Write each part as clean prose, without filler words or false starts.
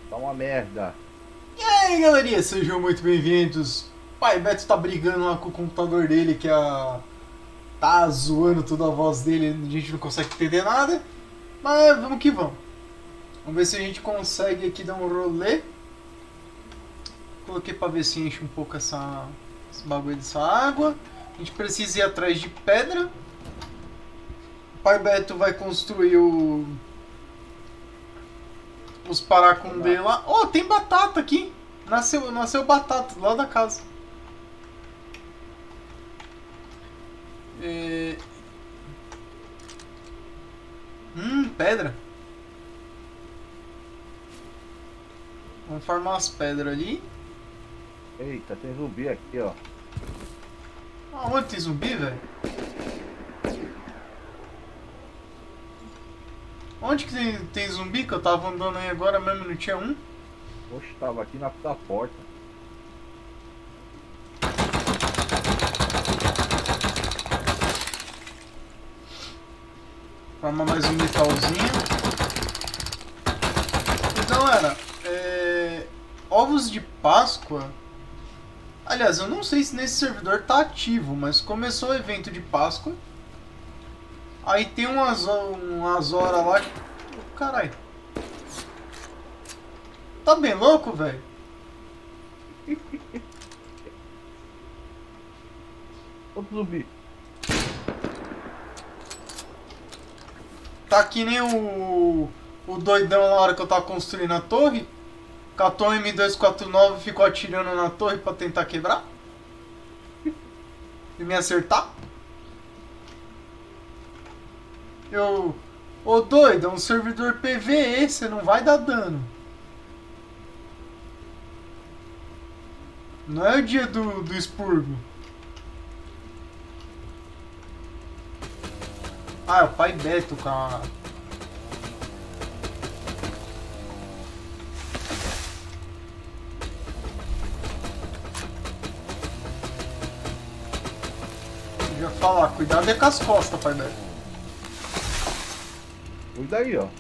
Tá uma merda. E aí, galerinha, sejam muito bem-vindos. Pai Beto tá brigando lá com o computador dele, tá zoando toda a voz dele, a gente não consegue entender nada. Mas vamos que vamos. Vamos ver se a gente consegue aqui dar um rolê. Coloquei pra ver se enche um pouco esse bagulho dessa água. A gente precisa ir atrás de pedra. O Pai Beto vai construir os paracum dele lá. Oh, tem batata aqui. Nasceu batata lá da casa. É... Pedra. Vamos farmar as pedras ali. Eita, tem zumbi aqui, ó. Onde tem zumbi, velho? Onde que tem zumbi? Que eu tava andando aí agora mesmo, não tinha um? Oxe, tava aqui na da porta. Farmar mais um metalzinho. E galera, ovos de Páscoa. Aliás, eu não sei se nesse servidor tá ativo, mas começou o evento de Páscoa. Aí tem umas horas lá. Caralho. Tá bem louco, velho? Outro zumbi. Tá que nem o doidão na hora que eu tava construindo a torre. Catou um M249 e ficou atirando na torre pra tentar quebrar. E me acertar. Ô doido, é um servidor PvE, você não vai dar dano. Não é o dia do expurgo. Ah, é o Pai Beto, cara. Eu ia falar, cuidado é com as costas, Pai Beto. Cuida aí, ó.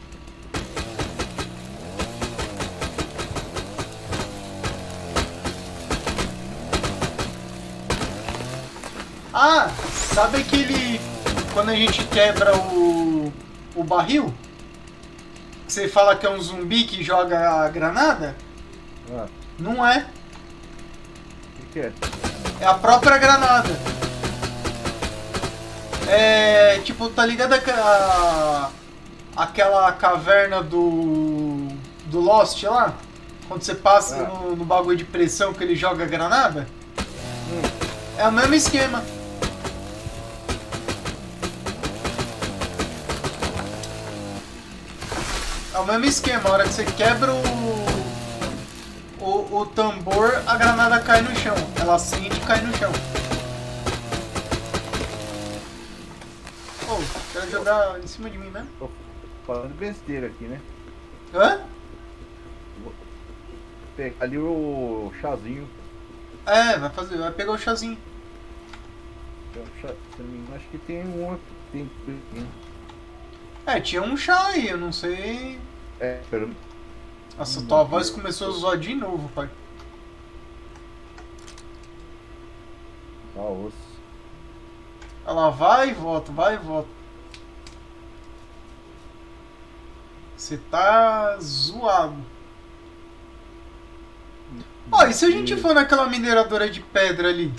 Ah, sabe aquele... Quando a gente quebra o barril? Que você fala que é um zumbi que joga a granada? Ah, Não é. o que é? É a própria granada. É... Tipo, tá ligado aquela caverna do Lost lá? Quando você passa no bagulho de pressão que ele joga a granada? É o mesmo esquema. É o mesmo esquema, a hora que você quebra o tambor, a granada cai no chão. Ela acende e cai no chão. Oh, quero jogar em cima de mim mesmo? Tô falando besteira aqui, né? Hã? Vou pegar ali o chazinho. É, vai pegar o chazinho. Se não me engano, acho que tem um aqui. É, tinha um chá aí, eu não sei. É, pera. Nossa, tua voz começou a zoar de novo, pai. Ah, osso. Ela vai e volta, vai e volta. Você tá zoado. Ó, e se a gente for naquela mineradora de pedra ali?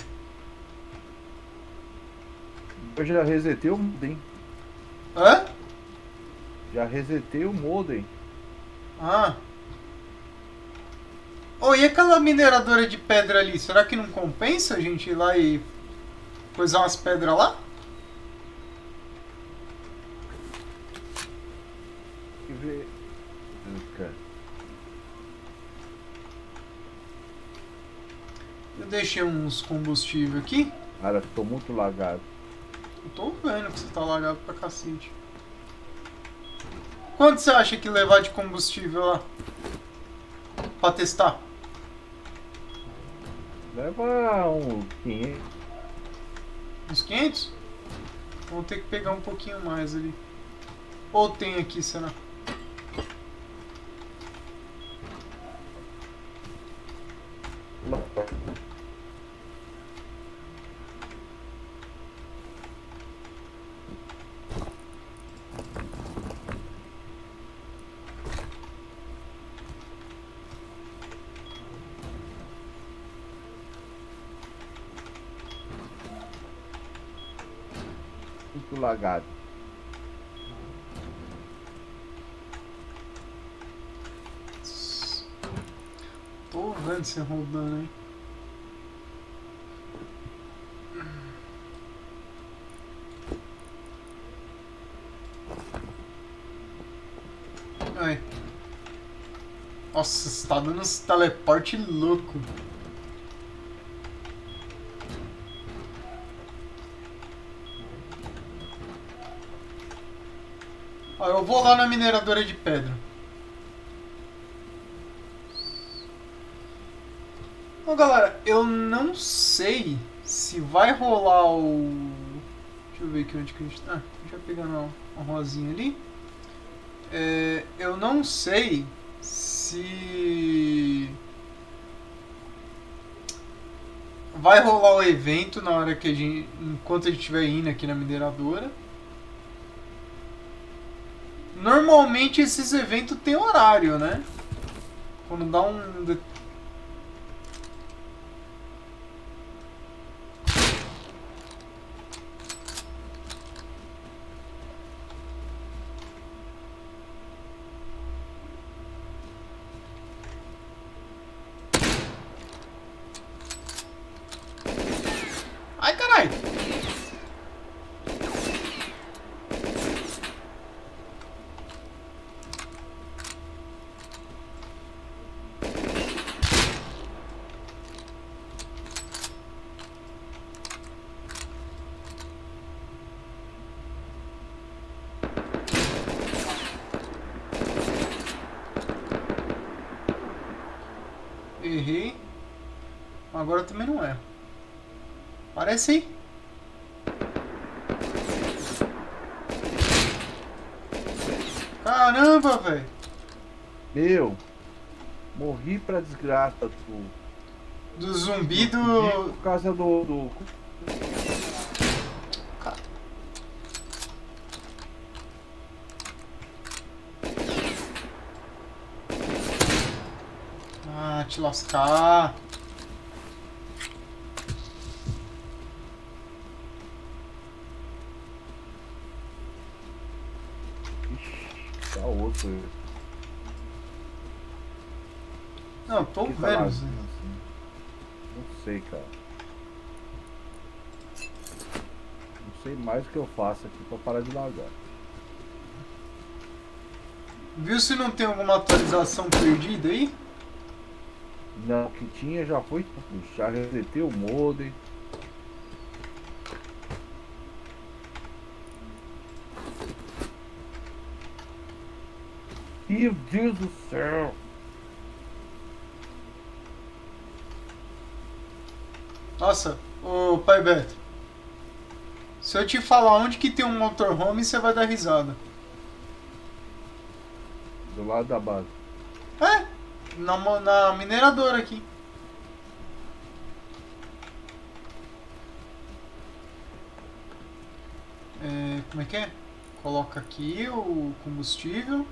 Eu já resetei o modem. Hã? Já resetei o modem. Ah. Oh, e aquela mineradora de pedra ali? Será que não compensa a gente ir lá e coisar umas pedras lá? Tem que ver. Cara. Eu deixei uns combustíveis aqui. Cara, tô muito lagado. Eu tô vendo que você tá lagado pra cacete. Quanto você acha que levar de combustível lá? Pra testar? Leva um 500. Uns 500? Vamos ter que pegar um pouquinho mais ali. Ou tem aqui, será? lagado. Tô vendo você rodando, hein? Ai. Nossa, você tá dando uns teleporte louco. Ó, eu vou lá na mineradora de pedra. Bom, galera, eu não sei se vai rolar o... Deixa eu ver aqui onde que a gente tá. Deixa eu pegar uma rosinha ali. Eu não sei se vai rolar o evento na hora que a gente, enquanto a gente estiver indo aqui na mineradora. Normalmente esses eventos têm horário, né? Quando dá um... Ai, caralho! Errei. Agora também não é. Parece aí. Caramba, velho. Meu, morri pra desgraça Do zumbi do... por causa do... Ah, te lascar. Ixi, tá outro. Não, tô Que tá vendo. lá, assim. Não sei, cara. Não sei mais o que eu faço aqui pra parar de lagar. Viu se não tem alguma atualização perdida aí? Não, o que tinha já foi tudo. Já resetei o modem. Meu Deus do céu! Nossa, ô Pai Beto. Se eu te falar onde que tem um motorhome, você vai dar risada. Do lado da base. É, na mineradora aqui. Como é que é? Coloca aqui o combustível.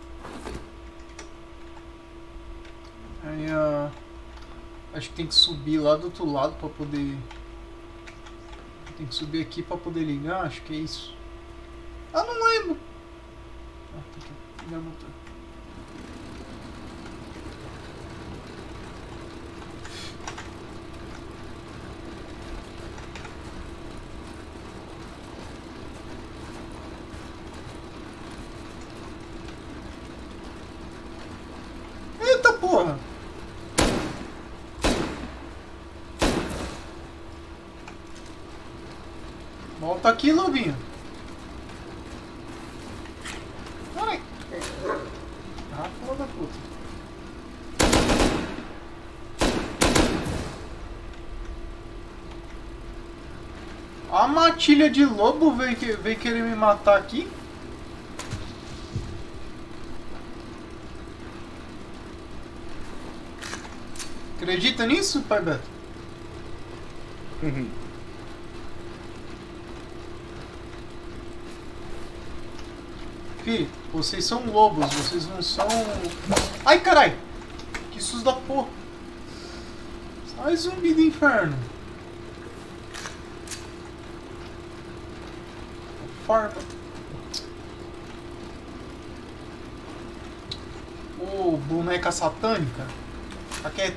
Aí, acho que tem que subir lá do outro lado pra poder... Tem que subir aqui pra poder ligar, acho que é isso. Ah, não lembro. Ah, tem que ligar o motor. Eita porra! Volta aqui, lobinho. Ai. Ah, filha da puta. A matilha de lobo veio querer me matar aqui. Acredita nisso, Pai Beto? Fi, vocês são lobos, vocês não são... Ai, carai! Que susto da porra! Sai, zumbi do inferno! farpa. Ô, boneca satânica. Tá quieto.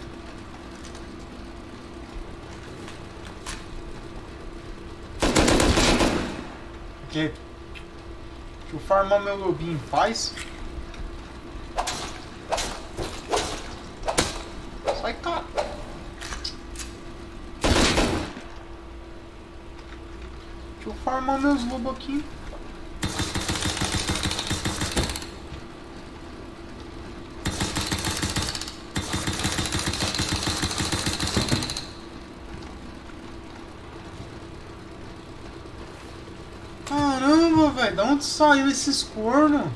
Tá quieto. Deixa eu farmar meu lobinho em paz. Sai, cara. Deixa eu farmar meus lobos aqui. Caramba, velho, da onde saiu esses cornos?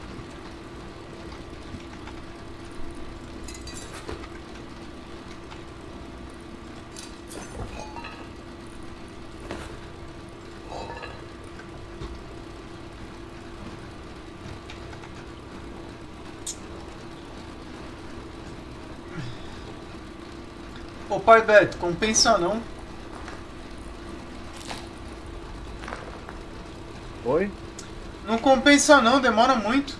Ô pai Beto, compensa não. Oi? Não compensa não, demora muito.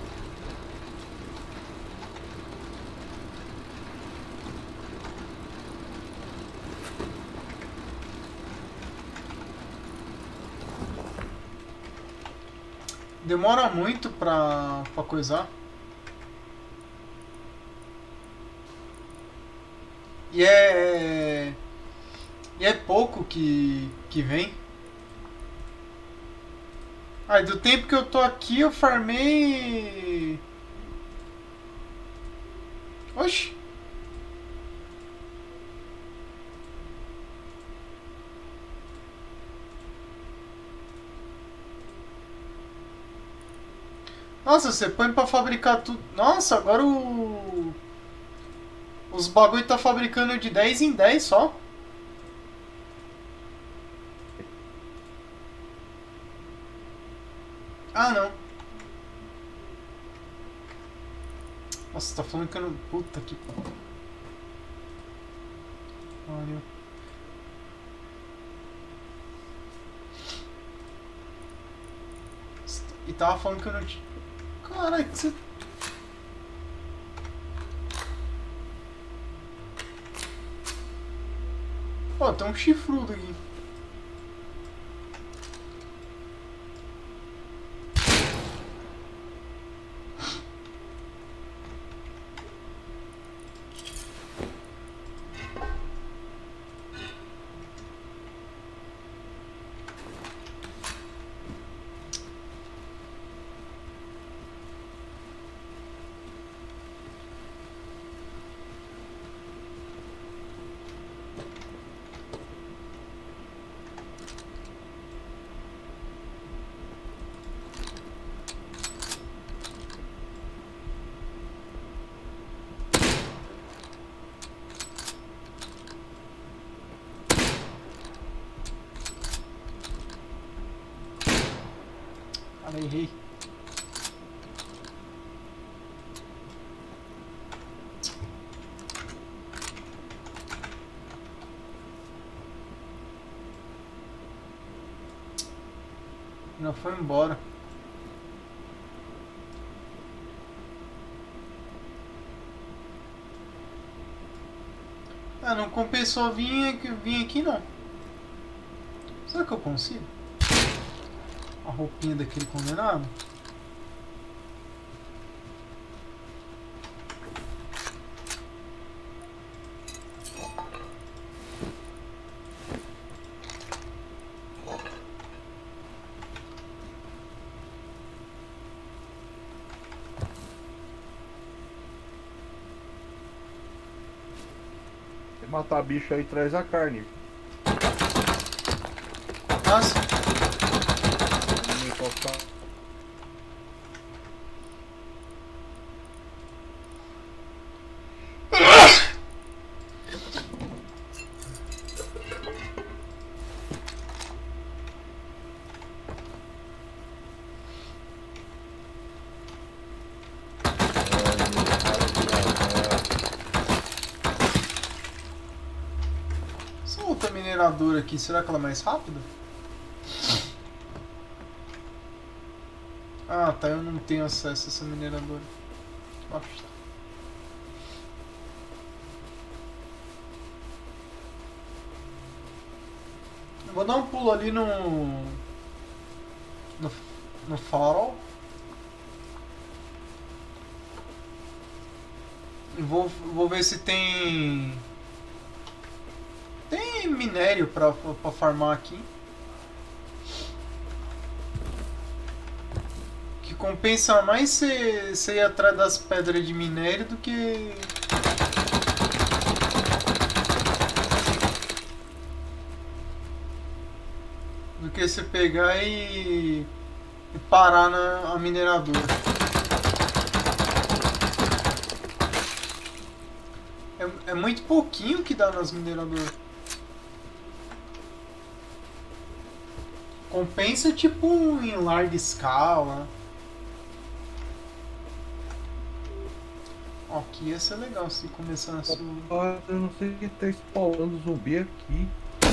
Demora muito pra coisar. E é pouco que vem. Aí do tempo que eu tô aqui eu farmei. Oxi. Nossa, você põe pra fabricar tudo. Nossa, agora os bagulho tá fabricando de 10 em 10 só. Ah, não. Nossa, tá falando que eu não... Puta que pariu. E tava falando que eu não tinha... Caralho, que você... Ó, tem um chifrudo aqui. Ah, errei. Já foi embora. Ah, não compensou vir aqui não. Será que eu consigo? A roupinha daquele condenado? Se matar bicho aí, traz a carne. Nossa. Não pode ficar. Essa outra mineradora aqui, será que ela é mais rápida? Ah, tá, eu não tenho acesso a essa mineradora. Bosta. Eu vou dar um pulo ali no farol. E vou ver se tem minério pra farmar aqui. Que compensa mais você ir atrás das pedras de minério do que... do que você pegar e parar na mineradora. É muito pouquinho que dá nas mineradoras. Compensa tipo em larga escala. Ó, aqui ia ser legal se começar a subir. Eu não sei o que tá spawnando zumbi aqui.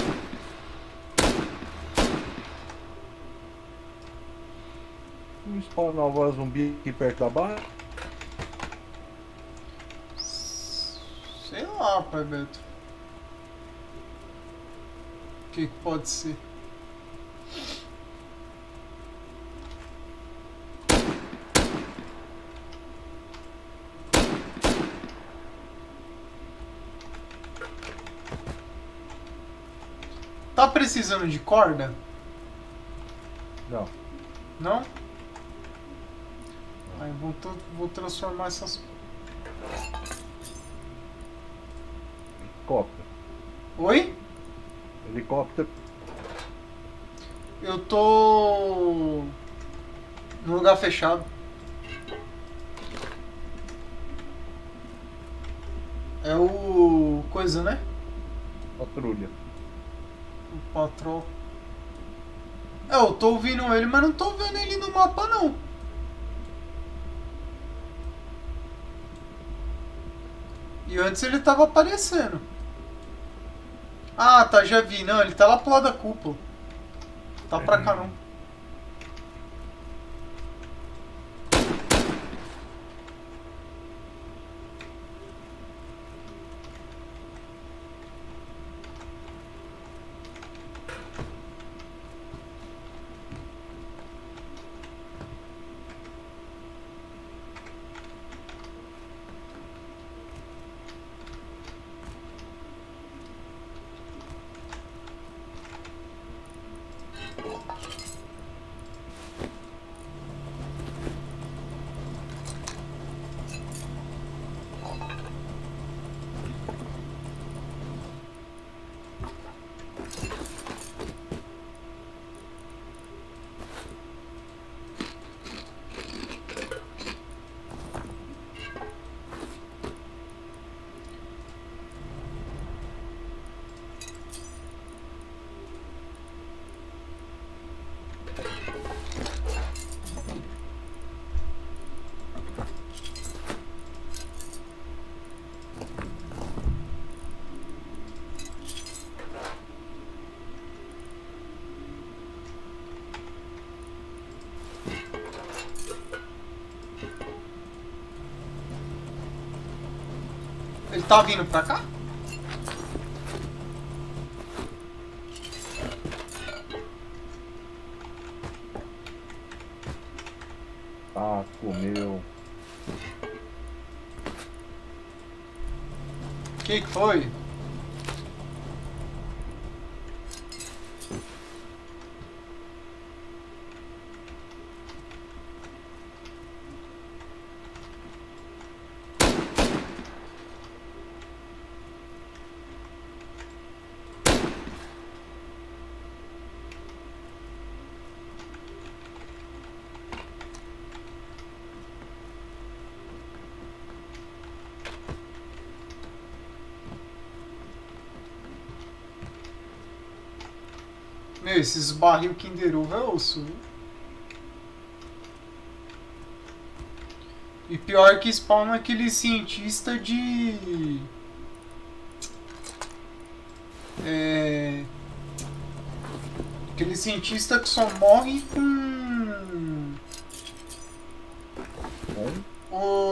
Não spawnava zumbi aqui perto da barra? Sei lá, pai Beto. O que pode ser? Tá precisando de corda? Não. Não? Aí vou transformar essas... Helicóptero. Oi? Helicóptero. Eu tô... no lugar fechado. É o... coisa, né? Patrulha. O patrol. É, eu tô ouvindo ele, mas não tô vendo ele no mapa, não. E antes ele tava aparecendo. Ah, tá, já vi. Não, ele tá lá pro lado da cúpula. Tá pra cá, não. Ele tá vindo pra cá? Ah, comeu. O que foi? Meu, esses barril Kinder Ovo é osso, viu? E pior que spawn aquele cientista de... aquele cientista que só morre com...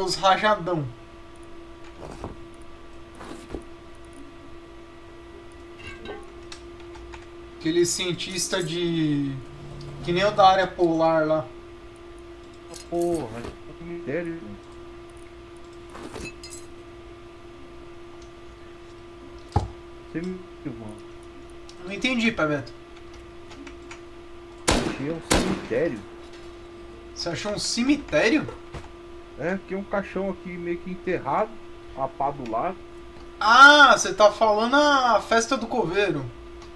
os rajadão. Aquele cientista de... Que nem o da área polar lá. Porra, que mistério. Você me mano. Não entendi, Pai Beto. Achei um cemitério. Você achou um cemitério? É, tem um caixão aqui meio que enterrado, a pá do lado. Ah, você tá falando a festa do coveiro.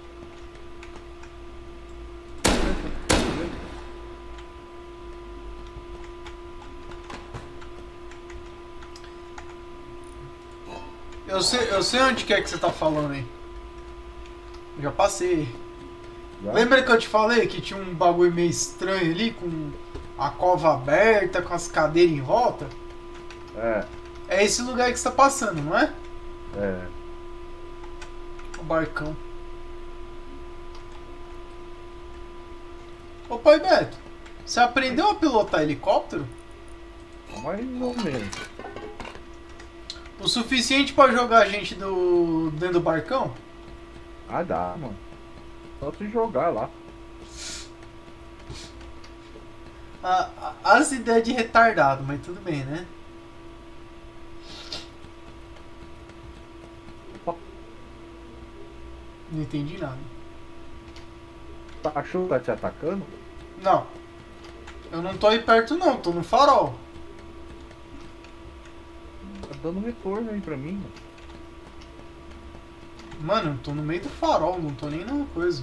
Eu sei onde que é que você tá falando aí. Eu já passei. Já? Lembra que eu te falei que tinha um bagulho meio estranho ali, com a cova aberta, com as cadeiras em volta? É, É esse lugar que você tá passando, não é? é. O barcão. Ô Pai Beto, você aprendeu a pilotar helicóptero? Mais ou menos. O suficiente pra jogar a gente dentro do barcão? Ah, dá, mano. Só se jogar lá. As ideias de retardado, mas tudo bem, né? Opa, Não entendi nada. tá, achou que tá te atacando? Não. Eu não tô aí perto não, tô no farol. Tá dando retorno aí pra mim, mano. Mano, eu tô no meio do farol, não tô nem na coisa.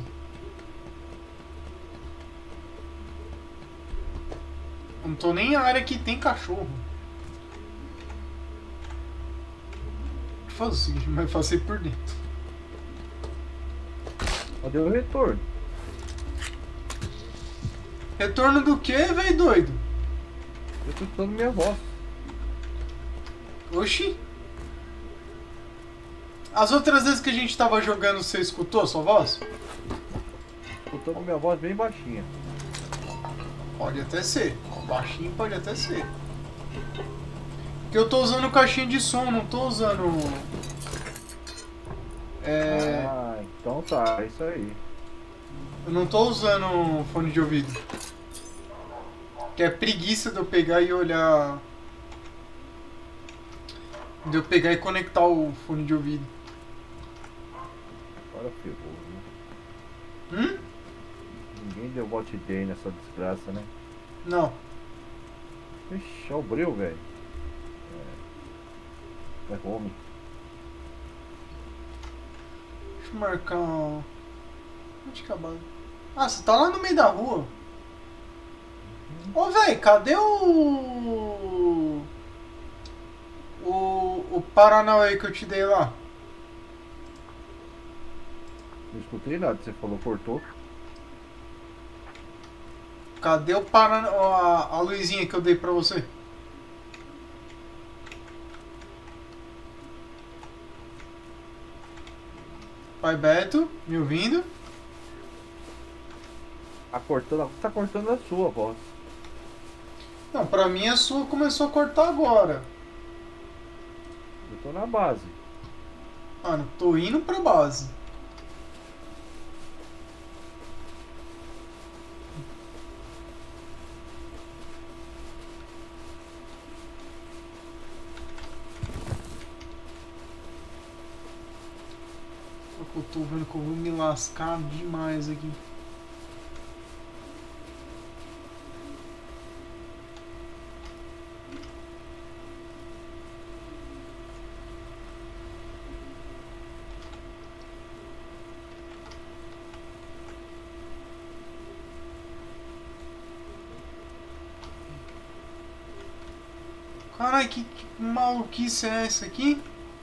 Eu não tô nem na área que tem cachorro. Deixa eu fazer o seguinte, mas passei por dentro. Cadê o retorno? Retorno do que, velho doido? Eu tô escutando minha voz. Oxi. As outras vezes que a gente tava jogando, você escutou a sua voz? Escutando minha voz bem baixinha. Pode até ser. Baixinho pode até ser. Porque eu tô usando caixinha de som, não tô usando... Ah, então tá, é isso aí. Eu não tô usando fone de ouvido. Que é preguiça de eu pegar e olhar... De eu pegar e conectar o fone de ouvido. Agora ferrou, né? Hum? Ninguém deu bot day nessa desgraça, né? Não. Ixi, é o breu, velho. É home. Deixa eu marcar... Onde que é a base? Ah, você tá lá no meio da rua. Ô, velho, cadê o Paranauê que eu te dei lá? Não escutei nada, você falou, cortou. Cadê o a luzinha que eu dei pra você? Pai Beto, me ouvindo? Tá cortando a sua voz. Não, pra mim a sua começou a cortar agora. Eu tô na base. Mano, tô indo pra base. Eu tô vendo que eu vou me lascar demais aqui. Caralho, que maluquice é essa aqui?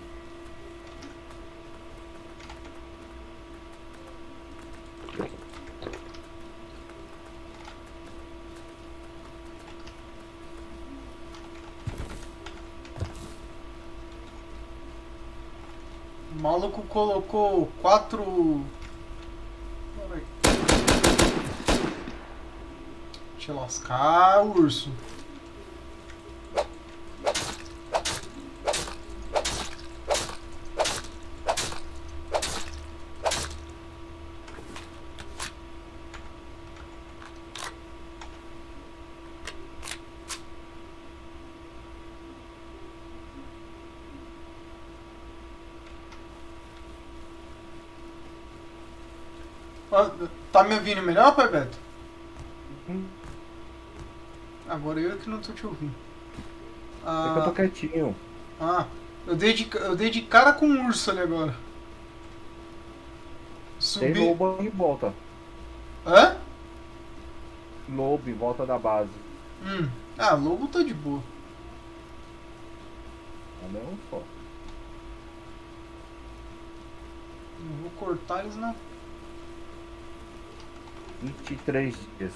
O maluco colocou 4... Deixa eu lascar, urso. Ó, tá me ouvindo melhor, Pai Beto? Uhum. Agora eu que não tô te ouvindo. É que eu tô Ah, quietinho. ah, eu dei de cara com um urso ali agora. Tem Subi. lobo em volta. Hã? Lobo em volta da base. Ah, lobo tá de boa. Mas não só. Não vou cortar eles não. 23 dias.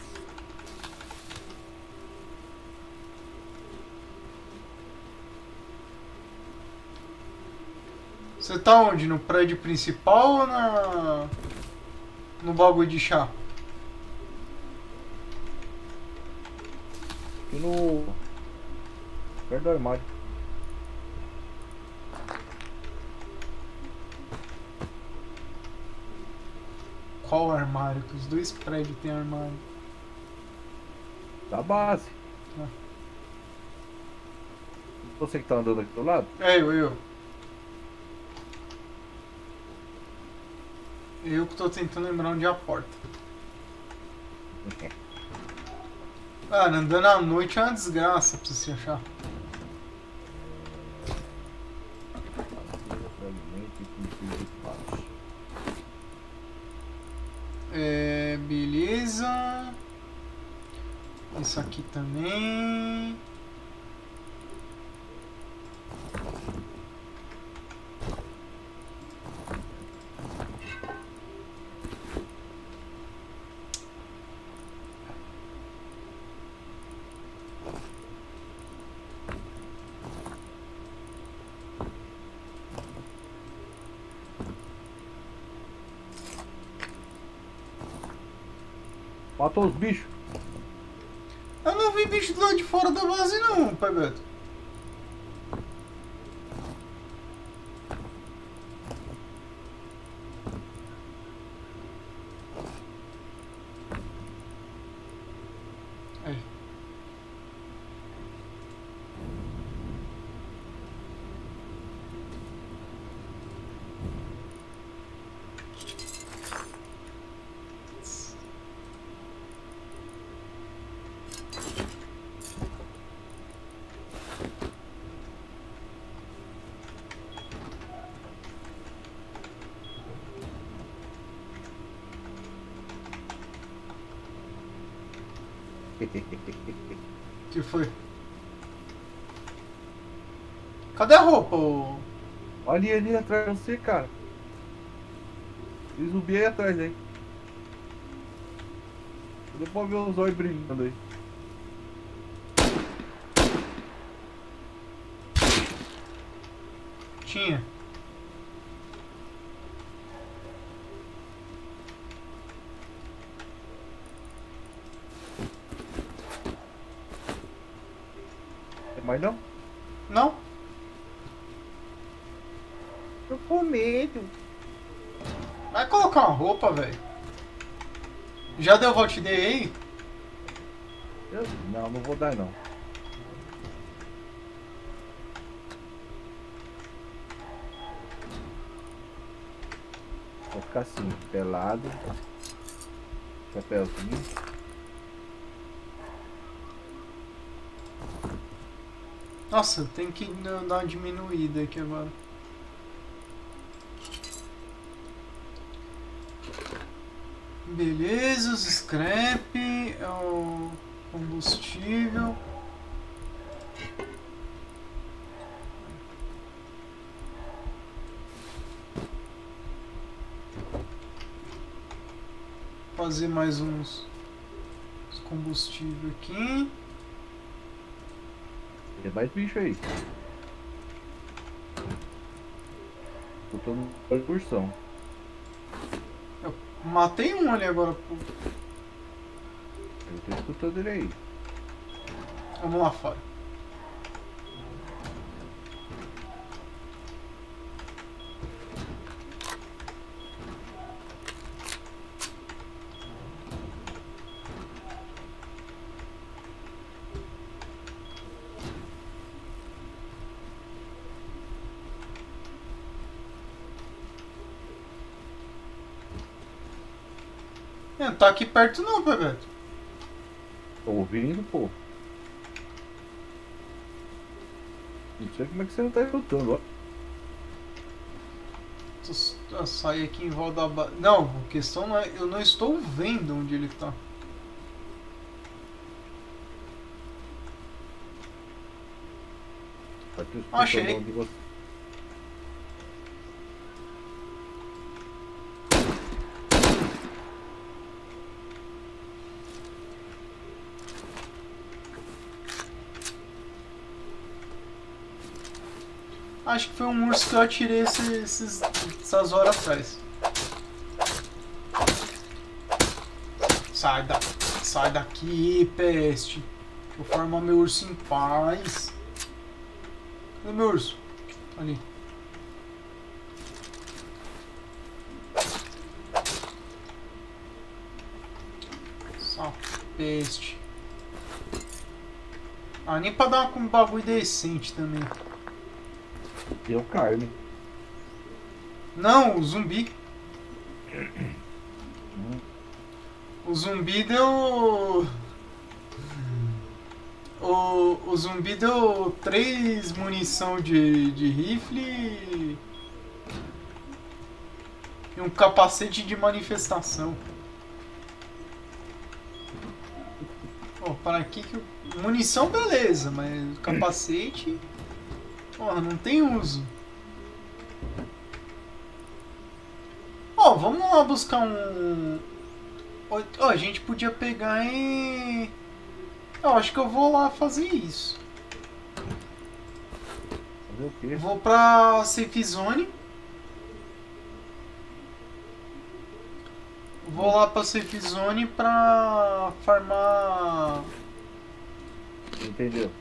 Você tá onde? No prédio principal ou no bagulho de chá? Aqui no. Perto do armário. Qual armário? Que os dois prédios tem armário. Da base. Ah. Você que tá andando aqui do lado? É, eu. Eu que tô tentando lembrar onde é a porta. Ah, andando à noite é uma desgraça pra você se achar. Fragmento e pincel de baixo. É, beleza. Isso aqui também. Matou os bichos. Eu não vi bicho do lado de fora da base não, Pai Beto. Aí. Que foi? Cadê a roupa? Olha ali atrás de você, cara. Tem zumbi aí atrás aí. Depois ver os olhos brilhando aí. Tinha. Tem mais não? Não? Tô com medo. Vai colocar uma roupa, velho. Já deu volte day aí? Não, não vou dar não. Vou ficar assim, pelado. Chapéuzinho. Nossa, eu tenho que dar uma diminuída aqui agora. Beleza, os scrap, é o combustível. Fazer mais uns combustível aqui. Tem mais bicho aí. Eu tô no percussão. Eu matei um ali agora. Pô. Eu tô escutando ele aí. Vamos lá fora. Não tá aqui perto não, Bebeto. Tô ouvindo, pô. Não sei como é que você não tá escutando, ó. Eu saí aqui em volta da base. Não, a questão não é. Eu não estou vendo onde ele tá. Tá te escutando Achei. onde você... Acho que foi um urso que eu atirei essas horas atrás. Sai daqui, peste. Vou formar meu urso em paz. Cadê meu urso? Ali. Essa peste. Ah, nem pra dar um bagulho decente também. Deu carne. Não, o zumbi. O zumbi deu... O zumbi deu 3 munição de rifle e um capacete de manifestação. Oh, para aqui que munição beleza, mas capacete, porra, não tem uso. Ó, vamos lá buscar um... Ó, a gente podia pegar em... Eu acho que eu vou lá fazer isso. Fazer o quê? Vou pra Safe Zone. Vou lá pra Safe Zone pra farmar... Entendeu?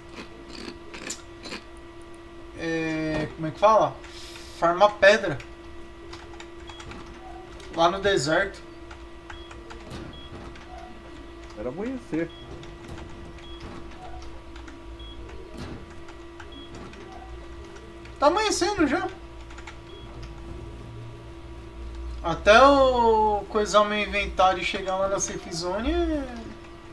Como é que fala? Farmar pedra. Lá no deserto. Era amanhecer. Tá amanhecendo já. Até eu coisar o meu inventário e chegar lá na Safe Zone é...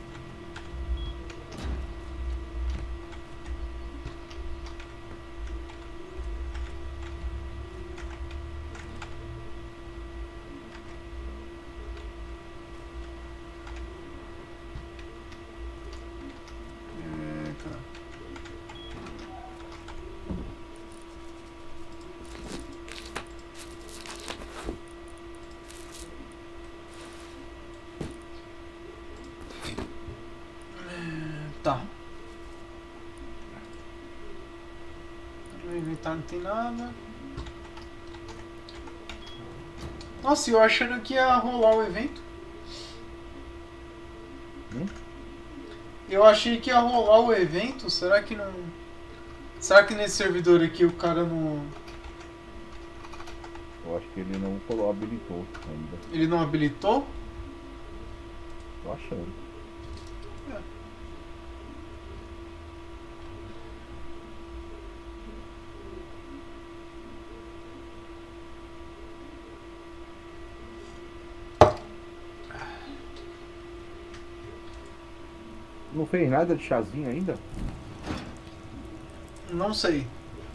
Tá. No inventário não tem nada. Nossa, eu achando que ia rolar o evento. Eu achei que ia rolar o evento. Será que não... Será que nesse servidor aqui o cara não... Eu acho que ele não habilitou ainda. Ele não habilitou? Tô achando. Não fez nada de chazinho ainda? Não sei.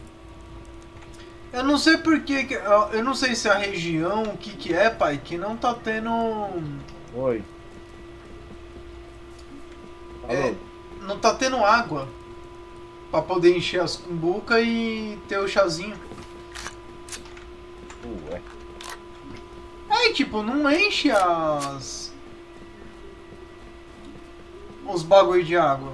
Eu não sei porque... Eu não sei se é a região, o que que é, pai, que não tá tendo... Oi. Alô? Não tá tendo água pra poder encher as cumbucas e ter o chazinho. Ué. Tipo, não enche os bagulho de água.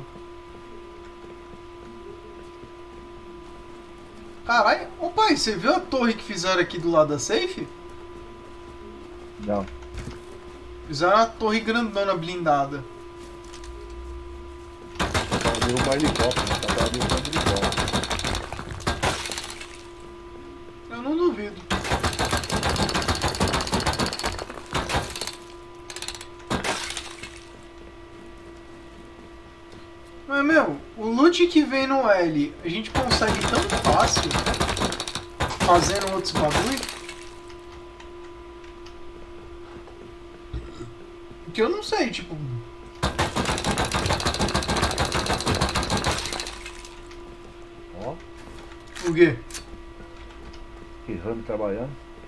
Caralho, ô pai, você viu a torre que fizeram aqui do lado da safe? Não. Fizeram uma torre grandona blindada. Deu um helicóptero, tá dando um helicóptero. Eu não duvido. Mas, meu, o loot que vem no L, a gente consegue tão fácil fazendo outros bagulho. Que eu não sei, tipo... Ó, O quê? que ramo trabalhando.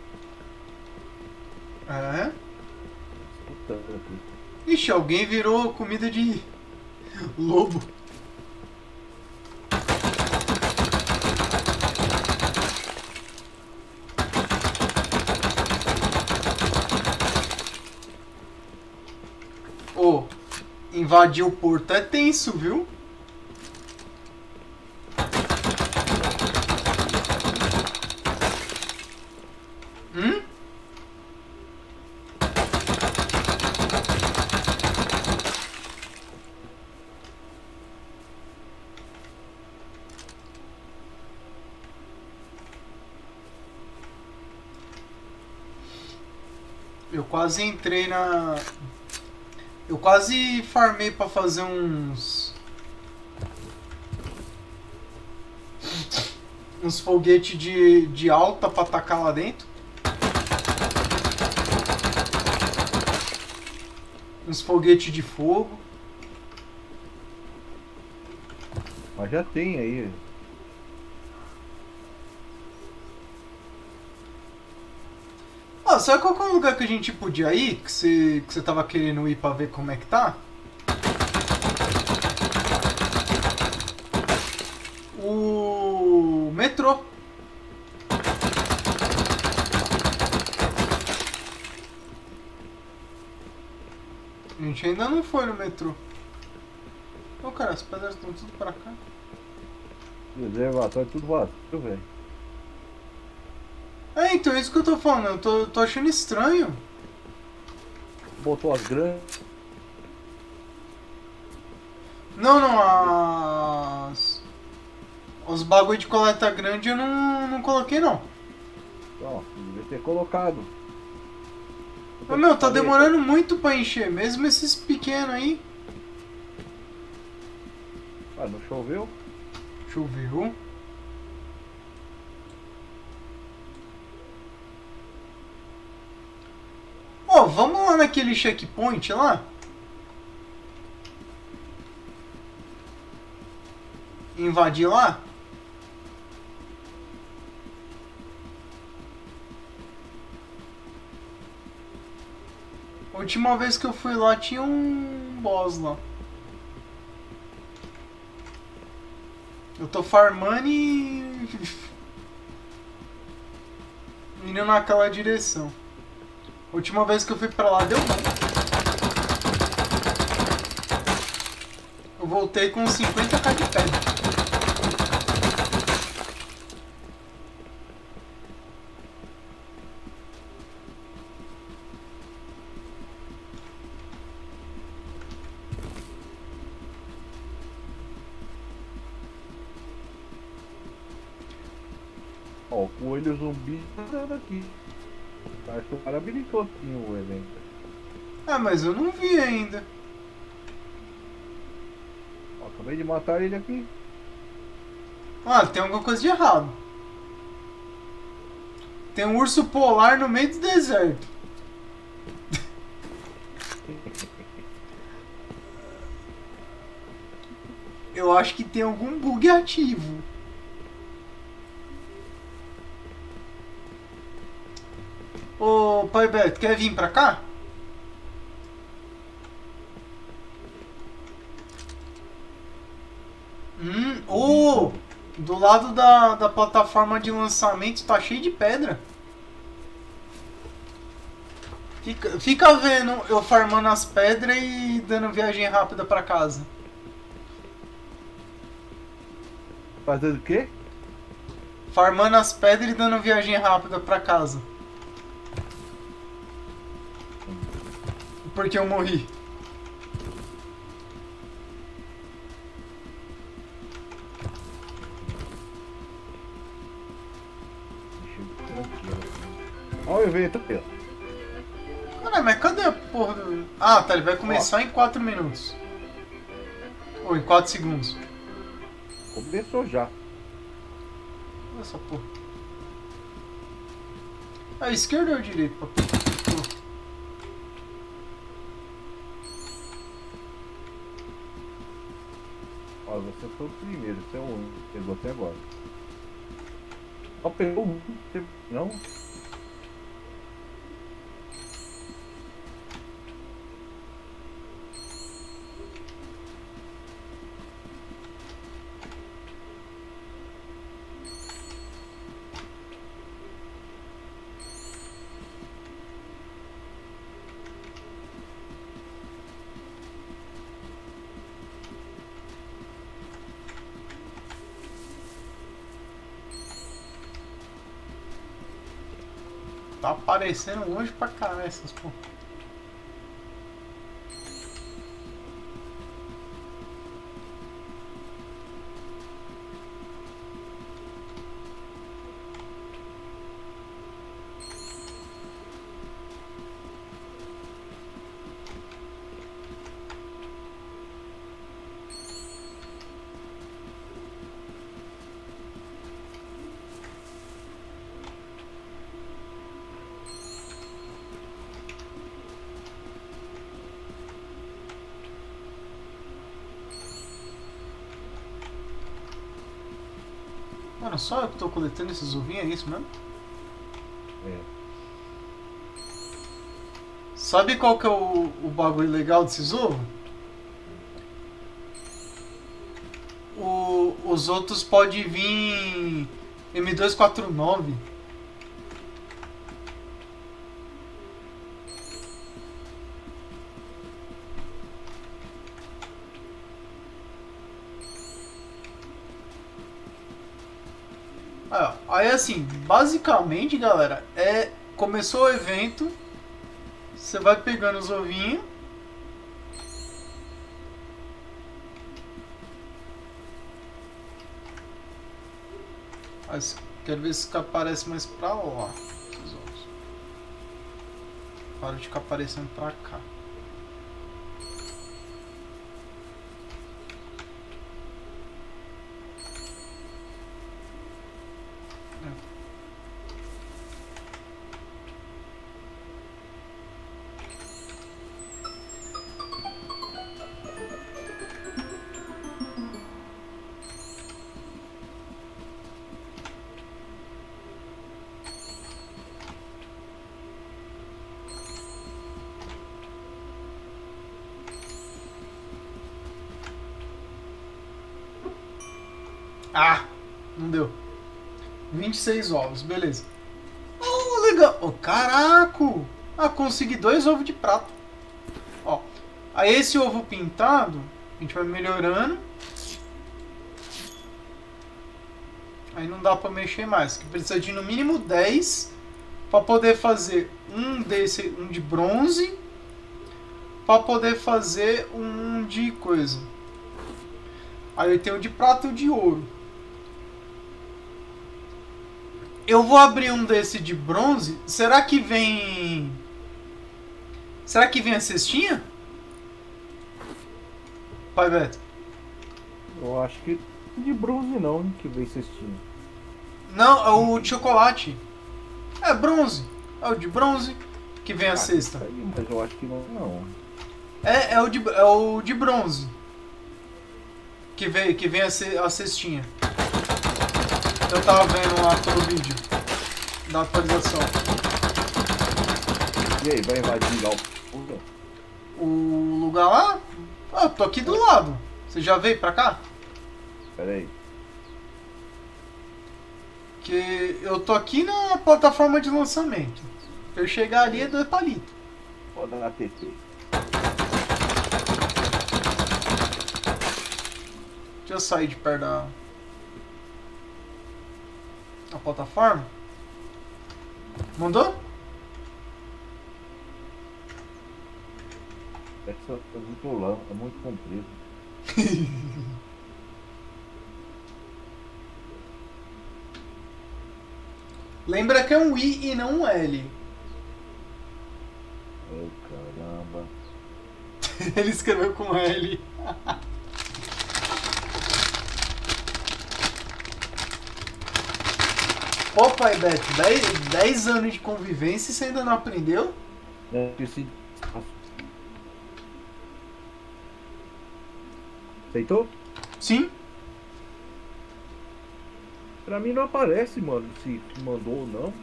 É? Escutando aqui. Ixi, alguém virou comida de lobo. Ô, invadir o porto é tenso, viu? Hum? Eu quase entrei na... Eu quase farmei pra fazer uns foguetes de alta pra atacar lá dentro. Uns foguetes de fogo. Mas já tem aí. Ah, sabe qual que é o lugar que a gente podia ir? Que você tava querendo ir pra ver como é que tá? O metrô. A gente ainda não foi no metrô. Ô, cara, as pedras estão tudo pra cá. Reservatório tudo vazio, velho. É, então é isso que eu tô falando. Eu tô achando estranho. Botou as grandes. Não, os bagulho de coleta grande eu não coloquei, não. Ó, devia ter colocado. Mas, meu, tá demorando muito pra encher, mesmo esses pequenos aí. Ah, não choveu? Choveu. Ó, vamos lá naquele checkpoint lá? Invadir lá? A última vez que eu fui lá tinha um boss lá. Eu tô farmando e... indo naquela direção. A última vez que eu fui pra lá deu bom. Eu voltei com 50k de pedra. Ó, o coelho zumbi tá dando aqui. Acho que o cara habilitou assim o evento. Ah, mas eu não vi ainda. Ó, acabei de matar ele aqui. Ah, tem alguma coisa de errado. Tem um urso polar no meio do deserto. Eu acho que tem algum bug ativo. Ô, Pai Beto, quer vir pra cá? Oh, do lado da plataforma de lançamento tá cheio de pedra. Fica vendo eu farmando as pedras e dando viagem rápida pra casa. Fazendo o quê? Farmando as pedras e dando viagem rápida pra casa. Porque eu morri. Olha o evento aqui, ó. Caralho, mas cadê a porra do... Ah, tá, ele vai começar em 4 minutos. Ou em 4 segundos. Começou já. Olha essa porra. A esquerda ou a direita? você foi o primeiro, você é o único. Pegou até agora. Só pegou um, não? Tá aparecendo longe pra caralho essas porra. Mano, só eu que tô coletando esses ovinhos, é isso mesmo? É. Sabe qual que é o bagulho legal desses ovos? Os outros podem vir M249. Aí assim, basicamente, galera, começou o evento, você vai pegando os ovinhos. Mas quero ver se aparece mais pra lá. Esses ovos. Para de ficar aparecendo pra cá. Ah, não deu. 26 ovos, beleza. Oh, legal. Oh, caraca. Ah, consegui 2 ovos de prata. Ó, aí esse ovo pintado, a gente vai melhorando. Aí não dá pra mexer mais, que precisa de no mínimo 10 pra poder fazer um de bronze, pra poder fazer um de coisa. Aí tem o de prata e o de ouro. Eu vou abrir um desse de bronze. Será que vem... Será que vem a cestinha? Pai Beto. Eu acho que de bronze não, hein, que vem cestinho. Não, é o de chocolate. É bronze. É o de bronze que vem a cesta. Aí, mas eu acho que não. É o de bronze. Que vem a cestinha. Eu tava vendo lá pelo vídeo da atualização. E aí, vai invadir lá o lugar lá? Ah, eu tô aqui do lado. Você já veio pra cá? Pera aí. Que eu tô aqui na plataforma de lançamento. Pra eu chegar ali é 2 palitos. Roda na TT. Deixa eu sair de perto da plataforma. Mandou? Essa é muito longa, é muito comprido. Lembra que é um I e não um L. Ai, caramba. Ele escreveu com L. Ô pai Beto, 10 anos de convivência e você ainda não aprendeu? Eu esqueci. Sim. Aceitou? Pra mim não aparece, mano, se mandou ou não.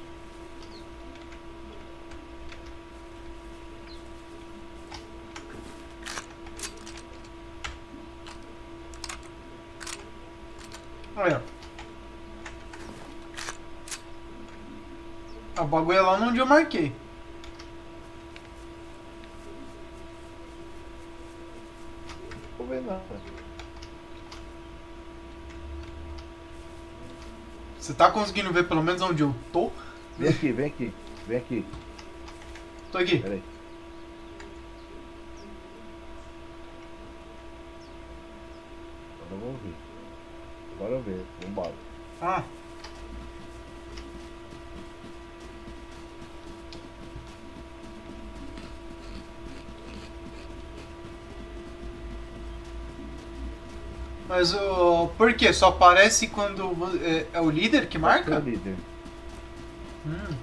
Olha. O bagulho é lá onde eu marquei. Não vou ver nada. Você tá conseguindo ver pelo menos onde eu tô? Vem aqui, vem aqui, vem aqui. Tô aqui. Pera aí. Agora vamos ver. Agora ver, vambora. Ah. Mas o por quê? Só aparece quando é o líder que É marca? o líder. Hum.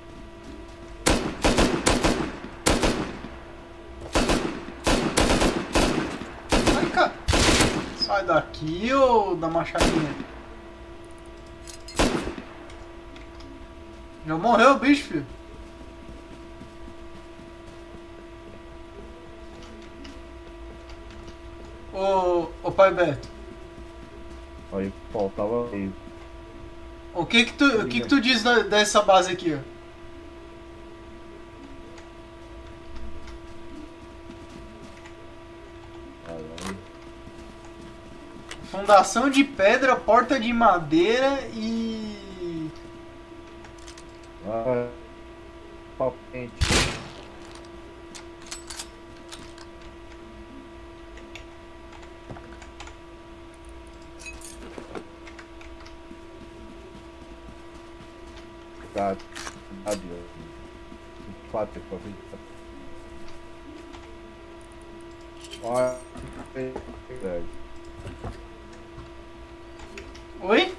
Ai, cara. Sai daqui, ô da machadinha. Já morreu o bicho, filho. Ô pai Beto, Aí faltava meio. o que tu diz dessa base aqui, ó? Caralho. Fundação de pedra, porta de madeira e... Ah, papo quente. Tá, adeus. 24 pra 24. Olha, verdade. Oi?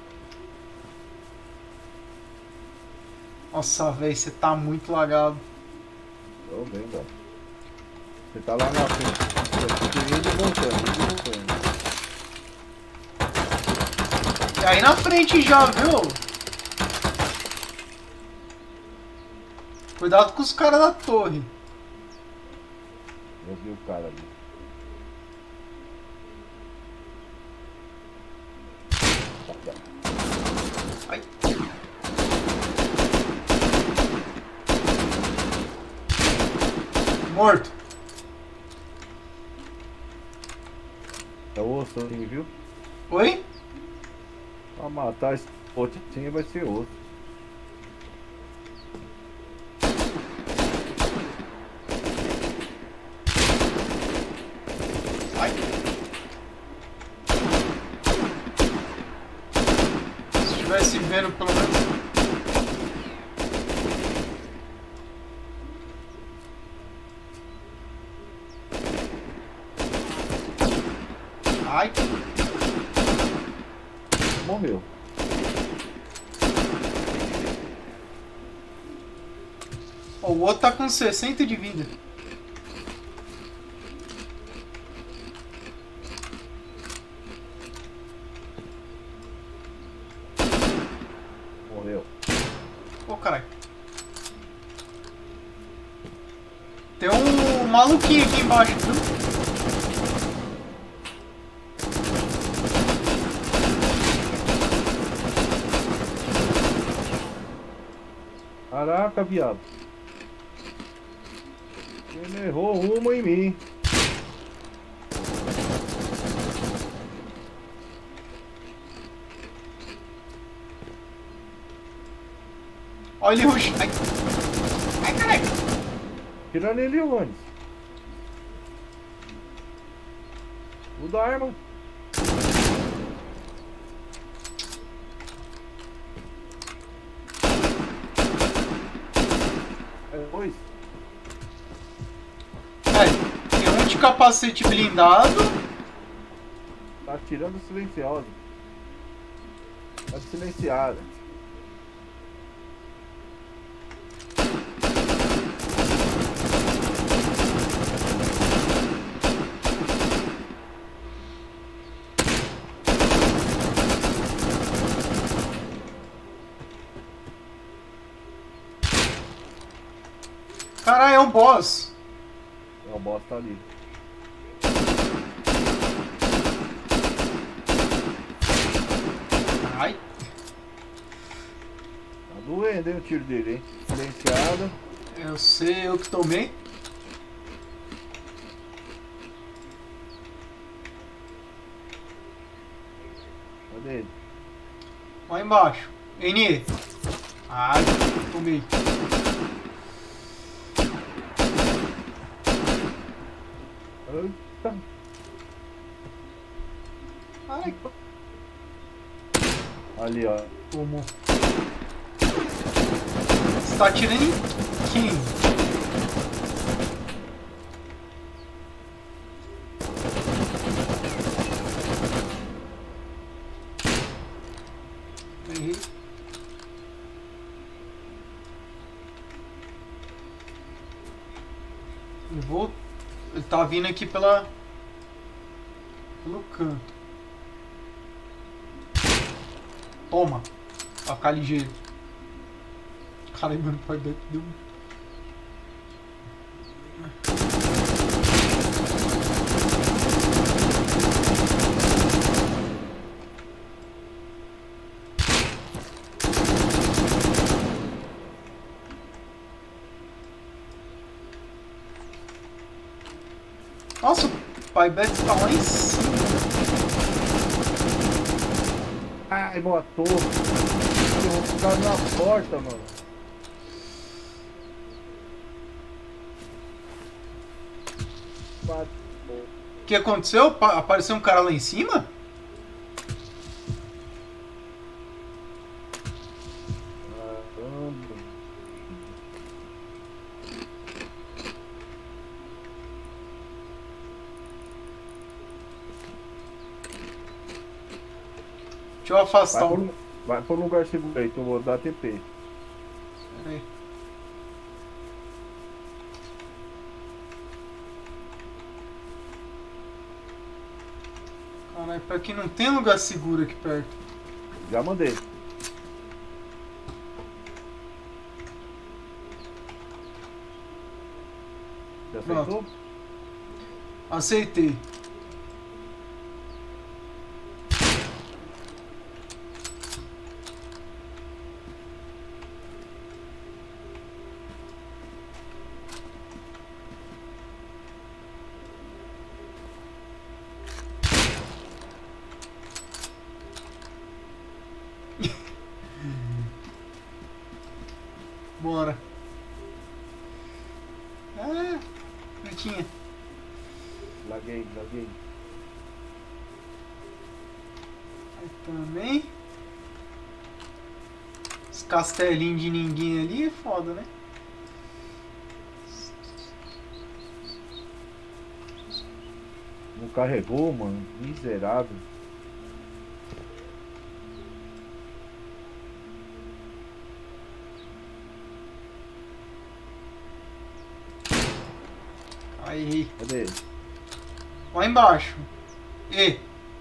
Nossa, velho, você tá muito lagado. Tô vendo, ó. Você tá lá na frente. Você indo e voltando, indo e voltando. E aí na frente já, viu? Cuidado com os caras da torre. Eu vi o cara ali. Ai. Morto. É osso ali, viu? Oi? Pra matar esse potinho vai ser osso. Ai. Se estivesse vendo pelo menos. Ai. Morreu. Ó, o outro tá com 60 de vida. Morreu. Ô, caralho. Tem um maluquinho aqui embaixo, viu? Caraca, viado. Ele errou rumo em mim. Olha ele rush. Ai. Ai, caralho. Tirando ele onde? Muda a arma. É dois. Tem um de capacete blindado. Tá atirando silenciosa. Tá silenciada. Caralho, é um boss. É, o boss tá ali. Ai. Tá doendo, hein, o tiro dele, hein? Silenciado. Eu sei, eu que tomei. Cadê ele? Lá embaixo. NE. Ai, tomei. Eita. Ai, Ali, ó. tomou. Você tá atirando em quem? Errei. Eu vou. Ele tá vindo aqui pelo canto. Toma. Pra ficar ligeiro. Caralho, mano, pai deu. Nossa, o pai Beto tá lá em cima. Ai, matou. Eu vou ficar na porta, mano. Matou. O que aconteceu? Apareceu um cara lá em cima? Caramba. Deixa eu afastar o. Vai por um lugar seguro aí, que eu vou dar TP. Pera aí. Caralho, pra que não tem lugar seguro aqui perto. Já mandei. Já Pronto. aceitou? Aceitei. Bora. Ah, prontinha. Laguei. Aí também. Esse castelinho de ninguém ali é foda, né? Não carregou, mano. Miserável. Aí. Cadê ele? Lá embaixo. E.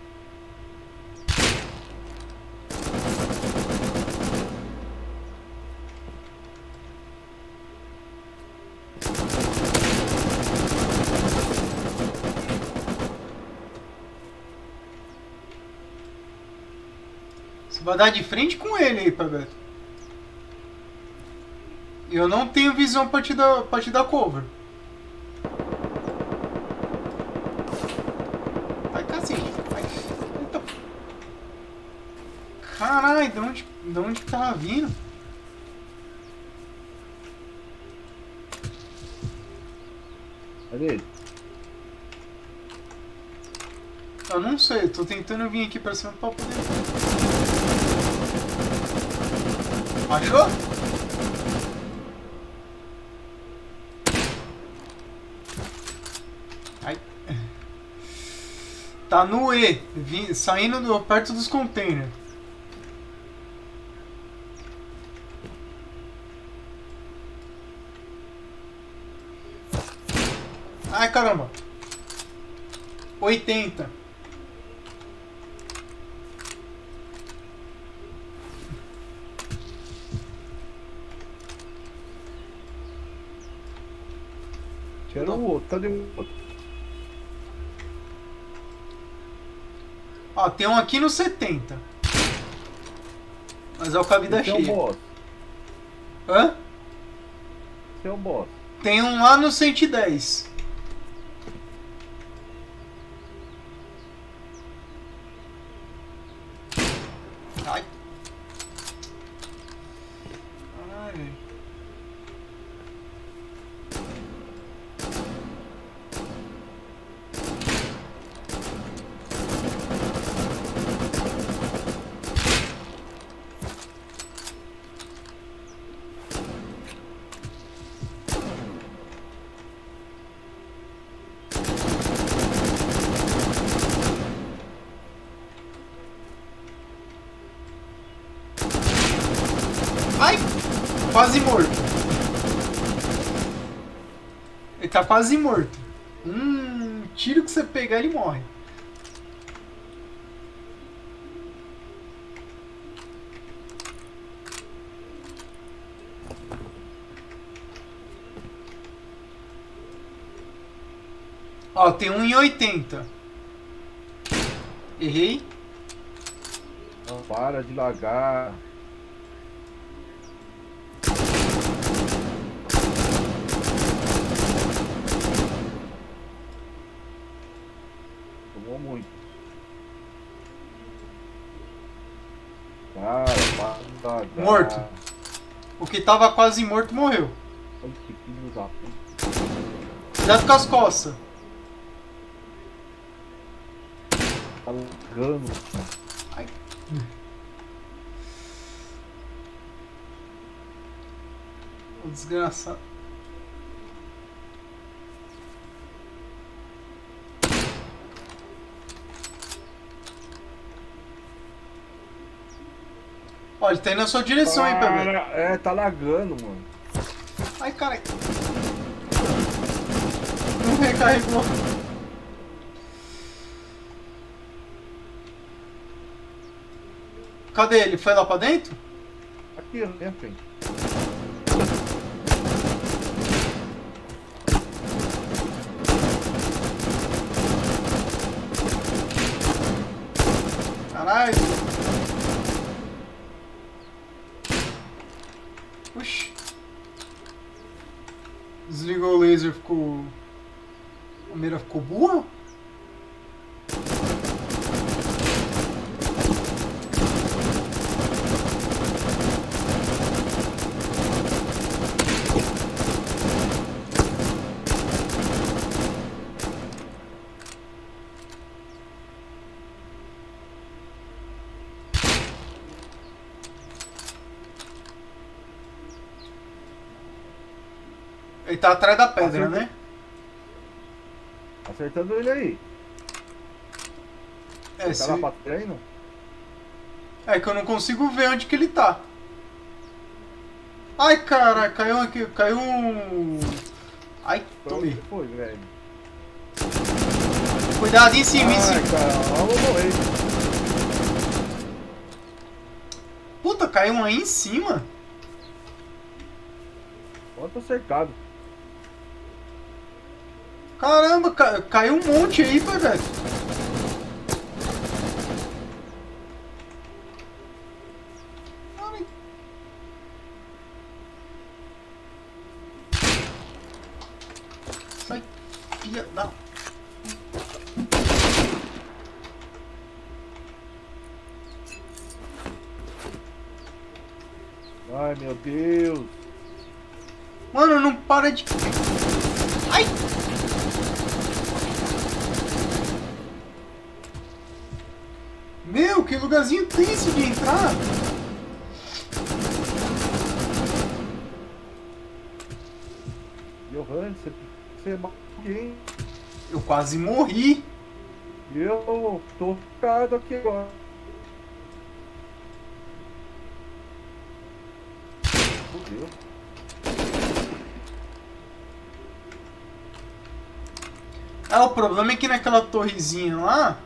Você vai dar de frente com ele aí, Pabeto. Eu não tenho visão pra te dar cover. Vai, cacete. Vai. Eita. Caralho, de onde que tava vindo? Cadê ele? Eu não sei, tô tentando vir aqui pra cima pra poder. Achou? Ai. Tá no E, saindo perto dos containers. Ai, caramba. 80. Quero o outro. Cadê o outro? Ó, tem um aqui no 70. Mas é o com a vida Esse é o cheia. boss. Hã? Esse é o boss. Tem um lá no 110. Ai. Caralho. Ai! Quase morto. Ele tá quase morto. Tiro que você pegar, ele morre. Ó, tem um em 80. Errei. Não para de lagar. Tomou muito. Cara, para de lagar. Morto. O que tava quase morto morreu. Olha que filho da puta. Cuidado com as costas. Tá lagando. Ai. O desgraçado. Ó, ele tá indo na sua direção, hein, Pepe. É, tá lagando, mano. Ai, caralho. Não recarregou. Cadê ele? Foi lá pra dentro? Aqui, na minha frente. Caralho. Oxi. Desligou o laser, ficou... A mira ficou burra? Ele tá atrás da pedra, né? Acertando ele aí. É, Tá se... lá pra treino? é que eu não consigo ver onde que ele tá. Ai, caralho, caiu aqui, caiu um... Ai, tomei. Onde foi, velho? Cuidado em cima, em cima. Ai, cara, eu vou morrer. Puta, caiu um aí em cima. Eu tô cercado. Caramba, caiu um monte aí, velho. Ai. Sai, filha da... Ai, meu Deus. Mano, não para de... Ai! Meu, que lugarzinho tenso de entrar. Johan, você matou alguém. Eu quase morri. Eu tô ficado aqui agora. Fudeu. É, o problema é que naquela torrezinha lá...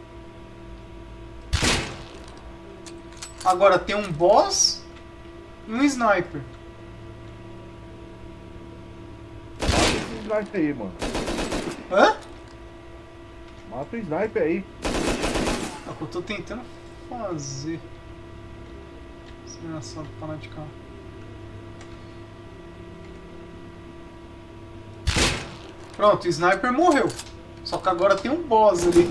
Agora tem um boss e um sniper. Mata esse sniper aí, mano. Hã? Mata o sniper aí. É o que eu tô tentando fazer. Desgraçado, parar de cá. Pronto, o sniper morreu. Só que agora tem um boss ali.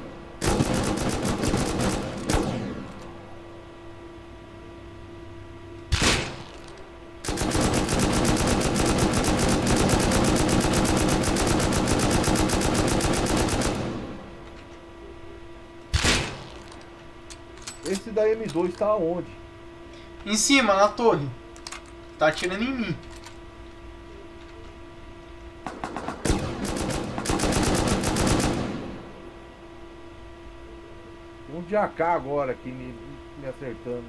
Esse da M2 tá onde? Em cima, na torre. Tá atirando em mim. Um de AK agora aqui me acertando.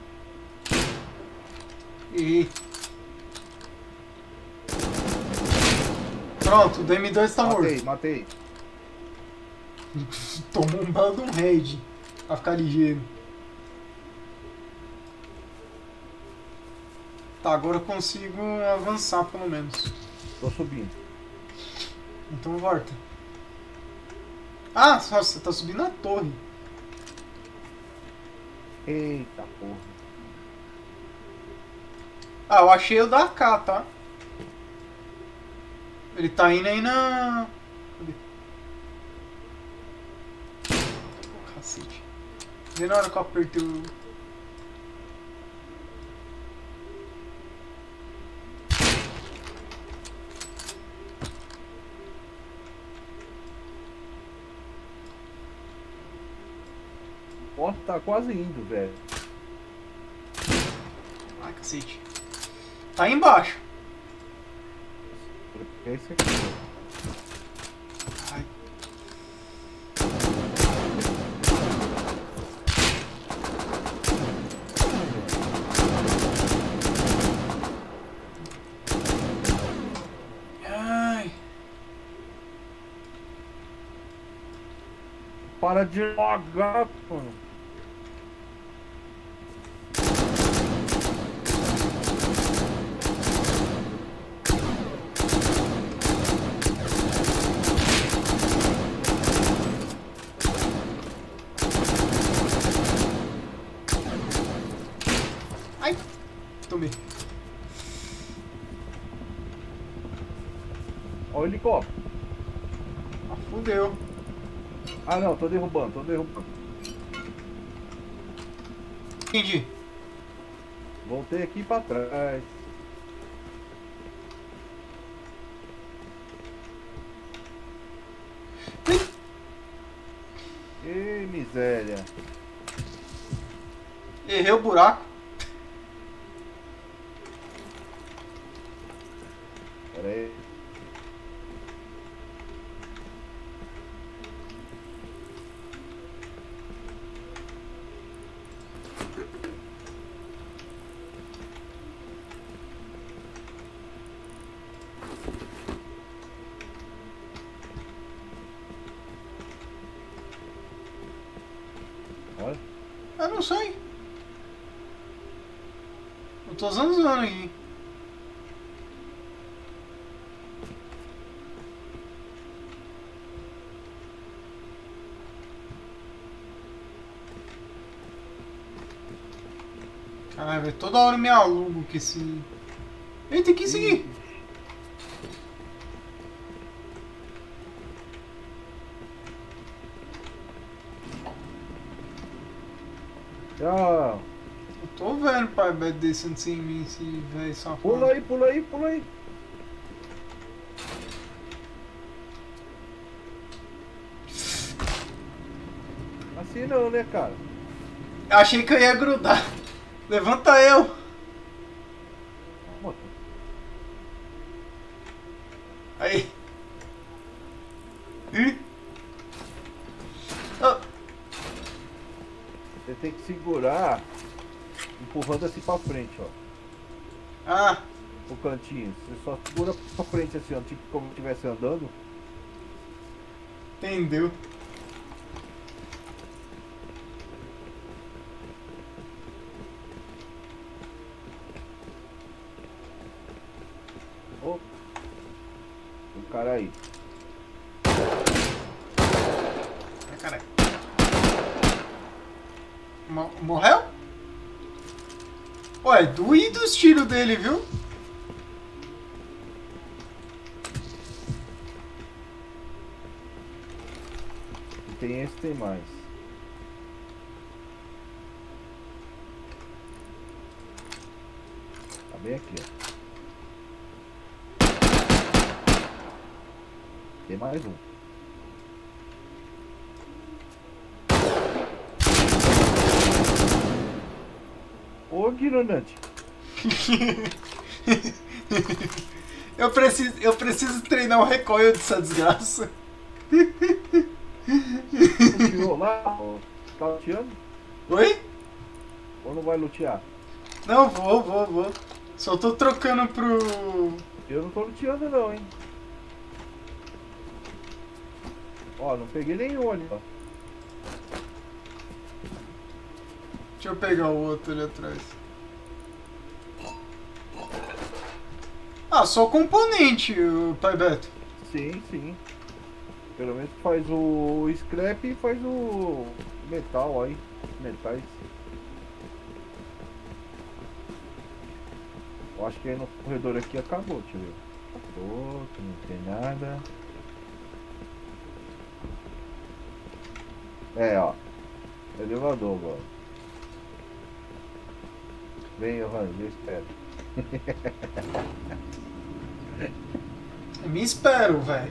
E pronto, o DM2 tá morto. Matei. Tomou um belo de um raid. Pra ficar ligeiro. Tá, agora eu consigo avançar pelo menos. Tô subindo. Então volta. Ah, só você tá subindo na torre. Eita porra. Ah, eu achei o da AK, tá? Ele tá indo aí na... Cadê? Oh, cacete. Vê na hora que eu apertei o... Ó, tá quase indo, velho. Ai, cacete. Tá aí embaixo. É esse aqui. Ai. Ai. Para de logar, mano. Ai. Tomei. Ó o helicóptero. Ah, fudeu. Ah não, tô derrubando. Entendi. Voltei aqui pra trás. Ê, miséria. Errei o buraco. Pera aí. Olha. Eu não sei. Eu tô zanzando aqui. Caralho, velho, toda hora eu me alugo que esse... Ei, tem que seguir. Tchau. Eu tô vendo o pai Beto descendo sem mim, esse velho safado. Pula aí. Assim não, né, cara? Achei que eu ia grudar. Levanta eu. Moto. Aí. Ih. Ah, Você tem que segurar, empurrando assim pra frente, ó. ah, O cantinho. Você só segura pra frente assim, ó. Tipo como se estivesse andando. entendeu. Ó. Cara aí. Ai, caralho. Morreu? Ué, doído os tiros dele, viu? E tem esse, tem mais. Tá bem aqui, ó. Tem mais um. Ô, ignorante. Eu preciso treinar o recoil dessa desgraça. Luteou lá? Ó, tá luteando? Oi? Ou não vai lutear? Não, vou. Só tô trocando pro... Eu não tô luteando não, hein. Ó, não peguei nenhum ali, ó. Deixa eu pegar o outro ali atrás. Ah, só componente, o Pai Beto. Sim, sim. Pelo menos faz o scrap e faz o metal aí. Metais. Eu acho que aí no corredor aqui acabou, deixa eu ver. Acabou, que não tem nada. É, ó. Elevador agora. Vem, Johannes, eu espero. Eu me espero, velho.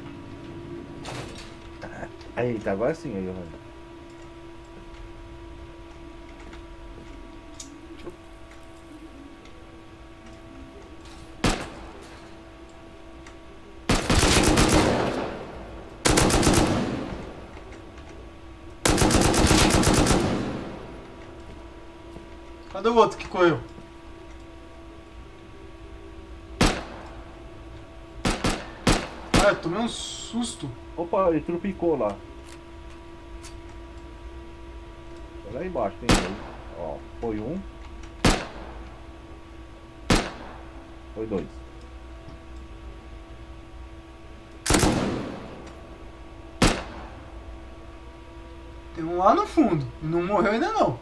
Eita, agora sim, aí, Johannes. Cadê o outro que correu? Ah, eu tomei um susto. Opa, ele trupicou lá. Lá embaixo tem dois. Ó, foi um. Foi dois. Tem um lá no fundo. E não morreu ainda não.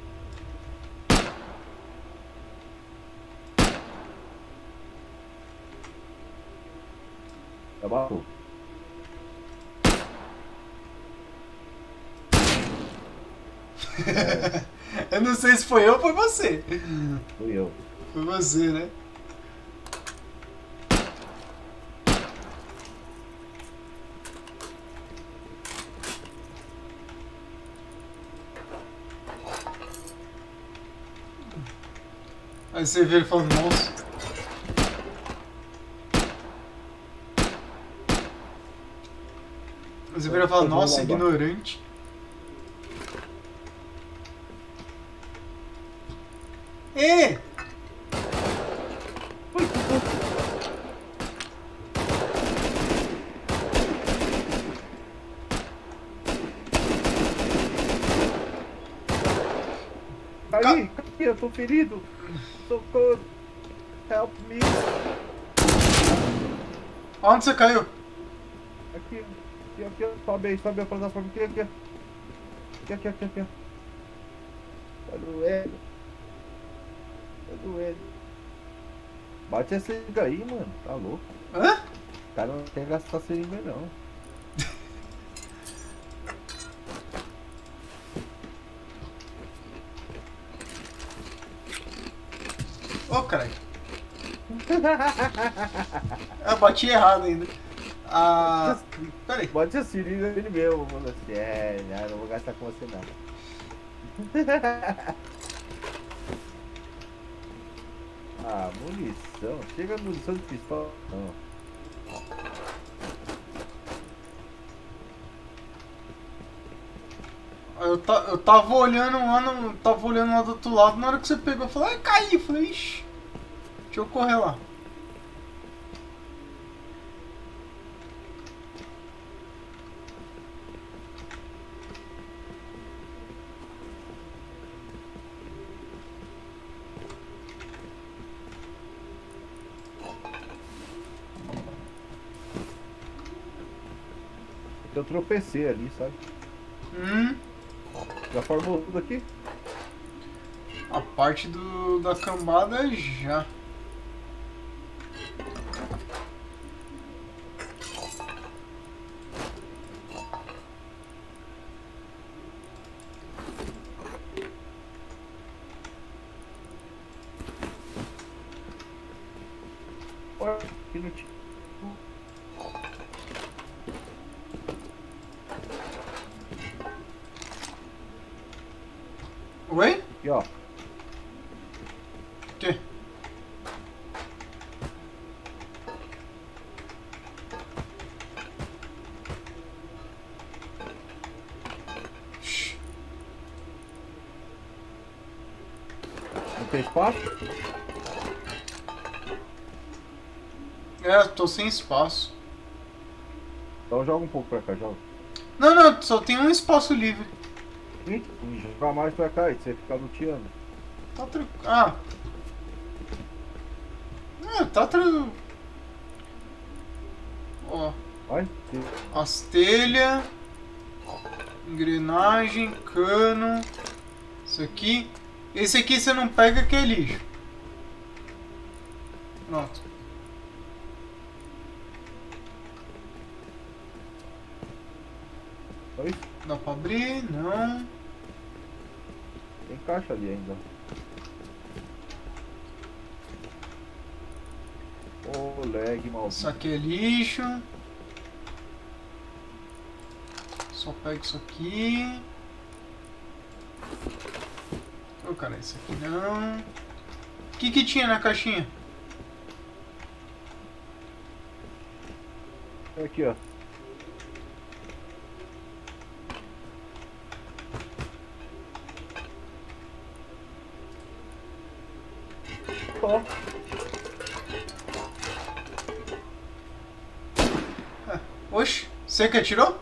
Já matou. Eu não sei se foi eu ou foi você. Fui eu. Foi você, né? Aí você vê ele falando, nossa. Aí você vê ele falando, nossa, ignorante. Ê! Aí, aqui, eu tô ferido. Socorro. Help me. Onde você caiu? Aqui, aqui, sobe aí, sobe a plataforma. Aqui. Aqui. Tá doendo. Tá doendo. Bate essa seringa aí, mano. Tá louco. Hã? O cara não quer gastar seringa, não. Ô, caralho. Eu bati errado ainda. Ah. Peraí. Bote a seringa nele mesmo, mano. Assim, não vou gastar com você, não. Ah, munição. Chega munição de pistola. Não. Eu tava olhando lá do outro lado, na hora que você pegou, eu falei, caí. Eu falei, ixi, deixa eu correr lá. eu tropecei ali, sabe? Hum, Já formou tudo aqui? a parte da cambada já. Olha, aqui não tinha. Oi? Aqui, ó. O quê? Shhh. Não tem espaço? É, tô sem espaço. Então joga um pouco pra cá, joga. Não, não, só tem um espaço livre. Joga mais pra cá e você fica luteando. Tá tranquilo. Ah. É, tá tranquilo. Ó, Vai. as telhas, engrenagem, cano. Isso aqui. Esse aqui você não pega que é lixo. Pronto. Só isso. Dá pra abrir? Não. Tem caixa ali ainda. Ô, lag, Isso maldito. aqui é lixo. Só pega isso aqui. Ô, cara, isso aqui não. O que que tinha na caixinha? Aqui, ó. Ó. Oxe, você que atirou?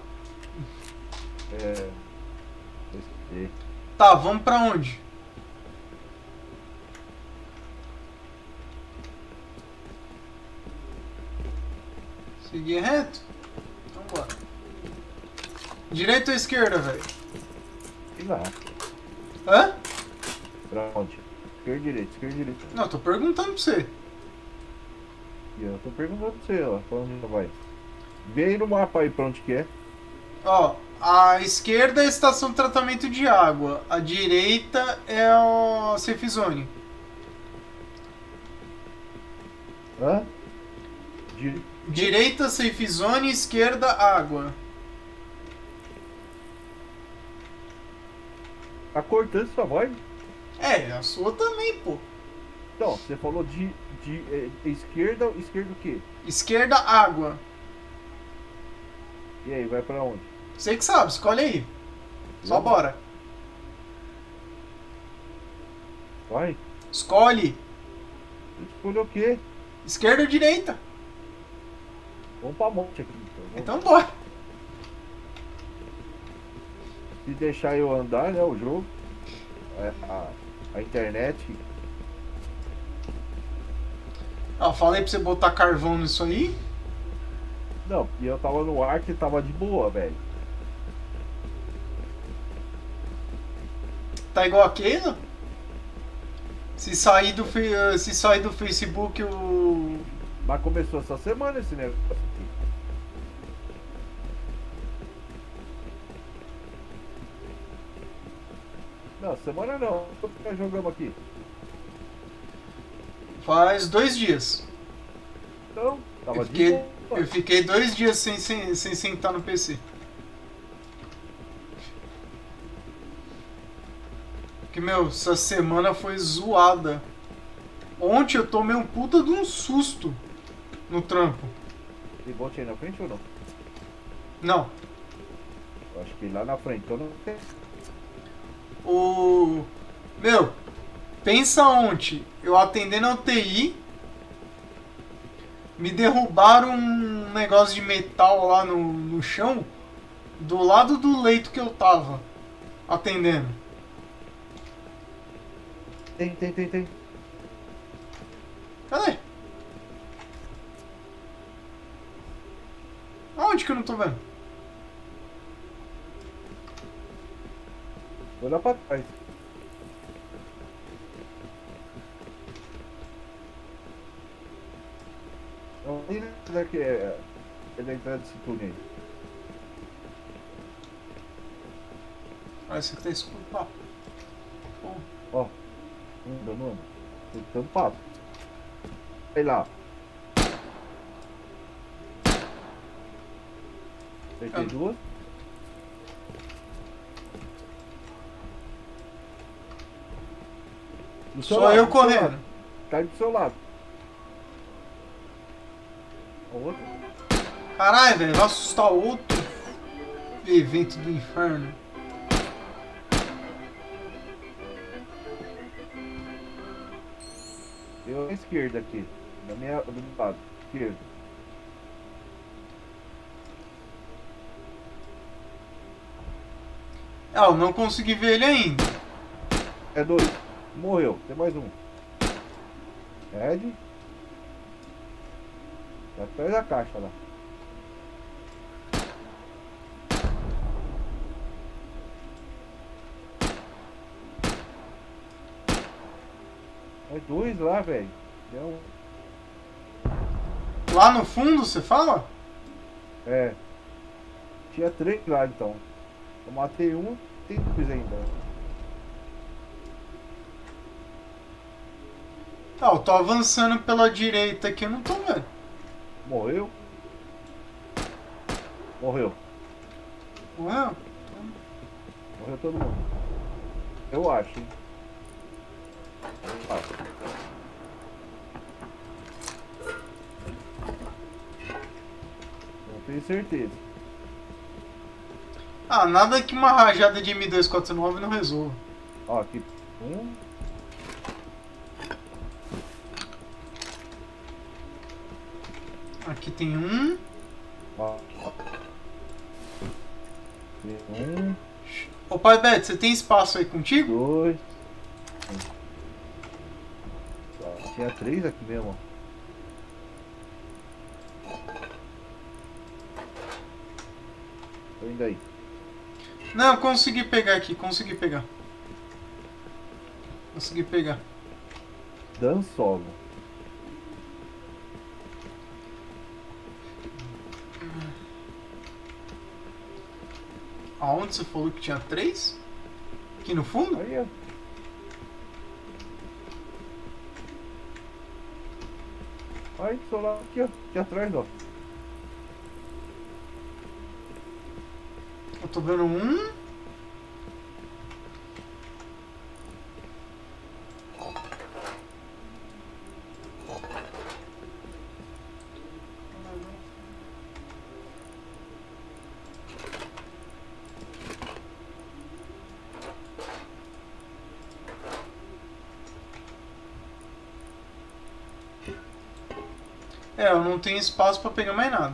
É. Esse. Tá, vamos pra onde? Seguir reto? Então bora. Direita ou esquerda, velho? E lá. Hã? Pra onde? Esquerda, direita, esquerda, direita. Não, tô perguntando pra você. E eu tô perguntando pra você, ó. Pra onde vai? Vê aí no mapa aí pra onde que é. Ó, a esquerda é a estação de tratamento de água. A direita é o safe zone. Hã? Direita, safe zone, esquerda, água. Tá cortando sua voz? É, a sua também, pô. Então, você falou de esquerda, esquerda o quê? Esquerda, água. E aí, vai pra onde? Você que sabe, escolhe aí. Só Eu? bora. Vai. Escolhe. Escolheu o quê? Esquerda ou direita? Vamos pra monte aqui. Então. Então bora. Se deixar eu andar, né, o jogo, a internet, Ó, falei pra você botar carvão nisso aí. não, e eu tava no ar que tava de boa, velho. Tá igual aquele? Se sair do Facebook o. Mas começou essa semana esse negócio aqui. Não, semana não. Quanto que nós jogamos aqui? Faz 2 dias. Então, tava Eu de fiquei, boa. eu fiquei 2 dias sem sentar no PC. Que, meu, essa semana foi zoada. Ontem eu tomei um puta de um susto no trampo. Tem bote aí na frente ou não? Não, Eu acho que lá na frente, então não tem. o... Meu, pensa ontem, eu atendendo a UTI, me derrubaram um negócio de metal lá no chão, do lado do leito que eu tava atendendo. Tem. Cadê? Aonde que eu não tô vendo? Olha pra trás. Não, nem daqui é da entrada desse túnel aí. Parece que tá escuro. Pá. Pô. Ó. Anda, não anda. Tô dando papo. Sei lá. Acertei duas. Do seu Só lado, eu do seu correndo. lado. Cai do seu lado. O outro. Caralho, velho, vai assustar outro evento do inferno. Eu à esquerda aqui. Do meu lado. Esquerdo. Ah, eu não consegui ver ele ainda. É dois. Morreu. Tem mais um. Ed. Tá atrás da caixa lá. É dois lá, velho. Lá no fundo, você fala? É. Tinha três lá então. Eu matei um, tem dois ainda. Tá, eu tô avançando pela direita aqui, eu não tô vendo. Morreu? Morreu. Ué? Morreu todo mundo. Eu acho, hein? Eu acho. Não tenho certeza. Ah, nada que uma rajada de M249 não resolva. Ó, aqui. Um. Aqui tem um. Ó. Tem um. Ô pai Beto, você tem espaço aí contigo? Dois. Ó, tinha três aqui mesmo, ó. Tô indo aí. Não, consegui pegar aqui, consegui pegar. Consegui pegar. Dan Solo. Aonde você falou que tinha três? Aqui no fundo? Aí, ó. Aí, tô lá aqui, ó. Aqui atrás, ó. Eu tô vendo um. É, eu não tenho espaço pra pegar mais nada.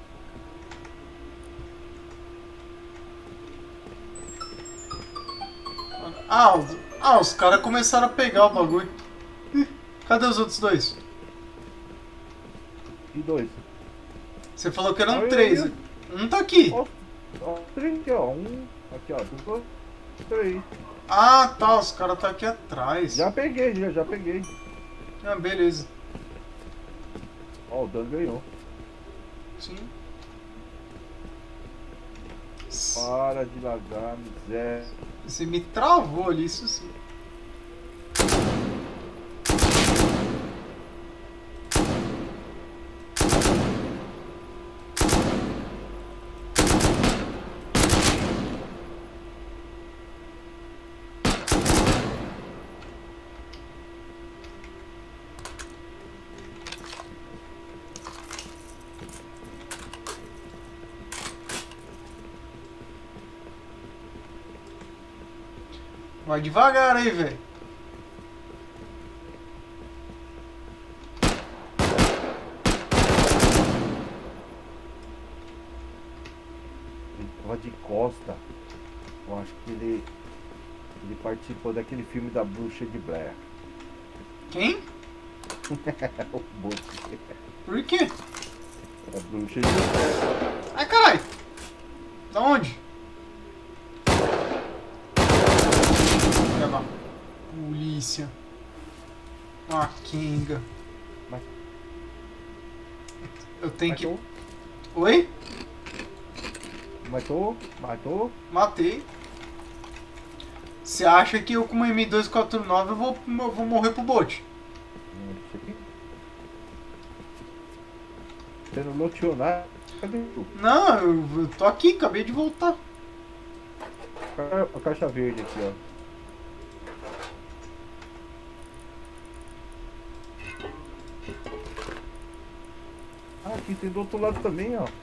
Os caras começaram a pegar o bagulho. Ih, cadê os outros dois? E dois. Você falou que eram Aí, três. aí. Um tá aqui. Ó, três aqui, ó. Um. Aqui, ó. Dois. Três. Ah, tá. Os caras tá aqui atrás. Já peguei, já peguei. Ah, beleza. Ó, o Dan ganhou. Sim. Para de lagar, miséria. Você me travou ali, isso sim. Vai devagar aí, velho. Ele tava de costa. Eu acho que ele participou daquele filme da Bruxa de Blair. Quem? O Boto. Por quê? A Bruxa de Blair. Ai, caralho. Da onde? Ah, Kinga. Mas- Eu tenho que... Matou? Oi? Matou? Matei. Você acha que eu com uma M249 eu vou morrer pro bote? Sei. Você não loteou nada? Cadê tu? Não, eu tô aqui, acabei de voltar. A caixa verde aqui, ó. Ah, aqui tem do outro lado também, ó.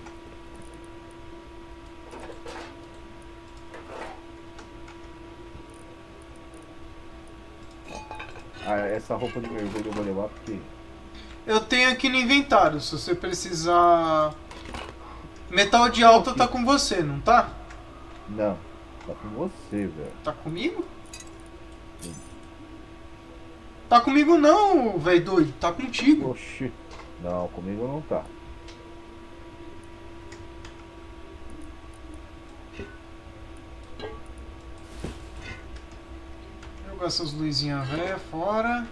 Ah, essa roupa de mergulho eu vou levar porque... Eu tenho aqui no inventário, se você precisar... Metal de alta tá com você, não tá? Não, tá com você, velho. Tá comigo? Sim. Tá comigo não, velho doido, tá contigo. Oxi. Não, comigo não tá. Jogar essas luzinhas velhas fora.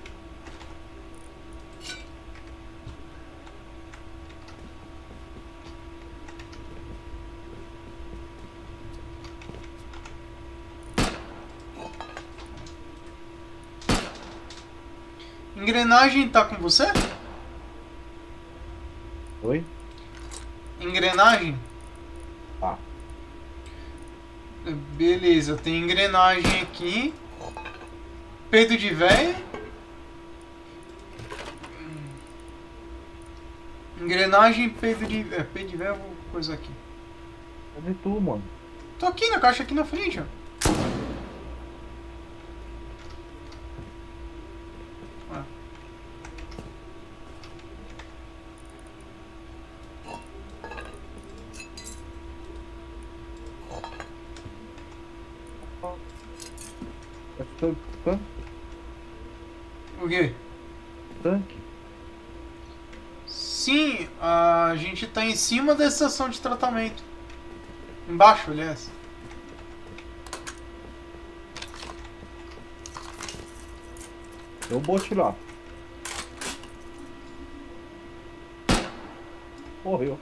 Engrenagem tá com você? Oi? Engrenagem? Ah, Beleza, tem engrenagem aqui. Peito de véia. Engrenagem, peito de... peito de véia, eu vou coisa aqui. cadê tu, mano? Tô aqui na caixa, aqui na frente, ó. Ah. É tanque? O quê? Tanque? Sim, a gente tá em cima da estação de tratamento. Embaixo, aliás. Tem um bote lá. Morreu.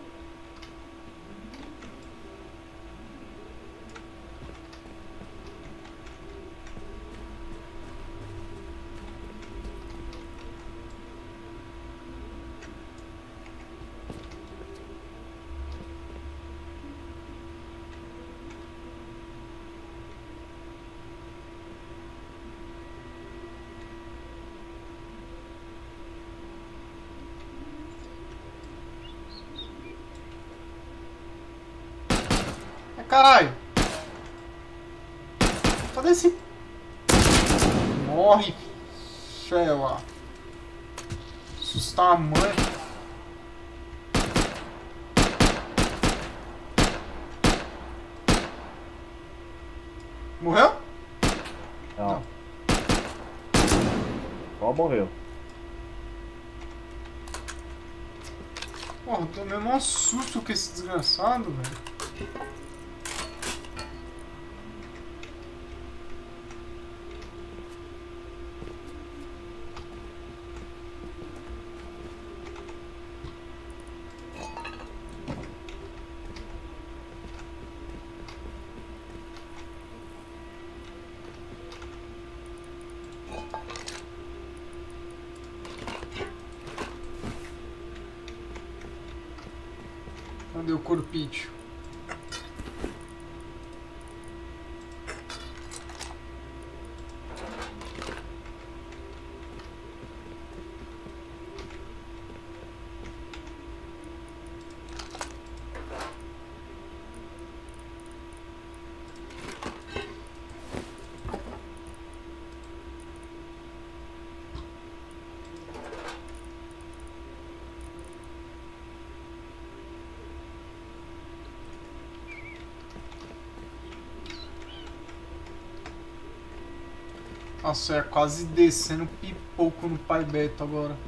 Caralho! Cadê esse... Morre, fela. Assustar a mãe. Morreu? Não. Só morreu. Porra, eu tomei um susto com esse desgraçado, velho. Cadê o corpício? Nossa, é quase descendo pipoco no Pai Beto agora.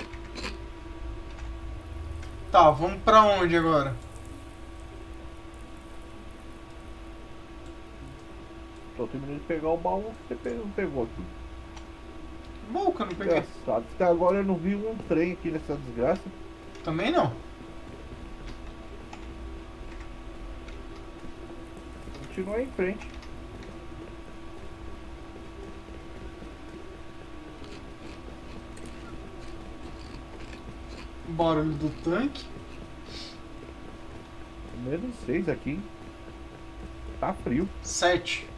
Tá, vamos pra onde agora? Tô terminando de pegar o baú que você pegou aqui. Bom que eu não peguei. Engraçado. Até agora eu não vi um trem aqui nessa desgraça. Também não. Continua em frente. Barulho do tanque. -6 aqui. Tá frio. 7.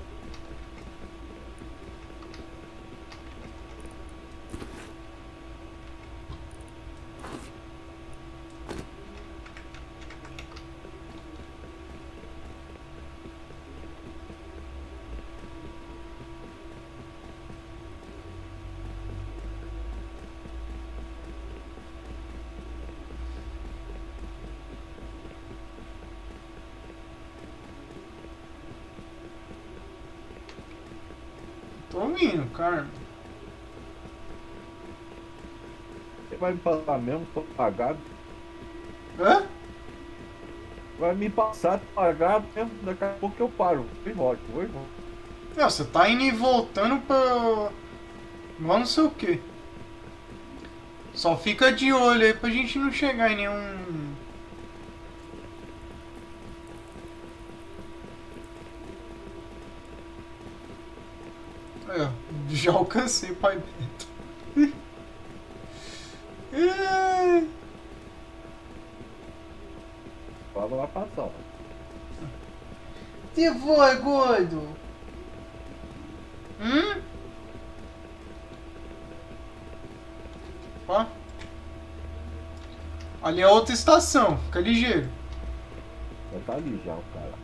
Tô ouvindo, cara. Você vai me passar mesmo? Tô pagado. Hã? Vai me passar, tô pagado mesmo. Daqui a pouco eu paro. Vou e volto. Não, você tá indo e voltando pra... Lá não sei o que. Só fica de olho aí pra gente não chegar em nenhum... Aí, ó. Já alcancei, pai Beto. Fala lá passar. Ó. Que foi, gordo? Ó. Ali é outra estação, fica ligeiro. Já tá ali já o cara.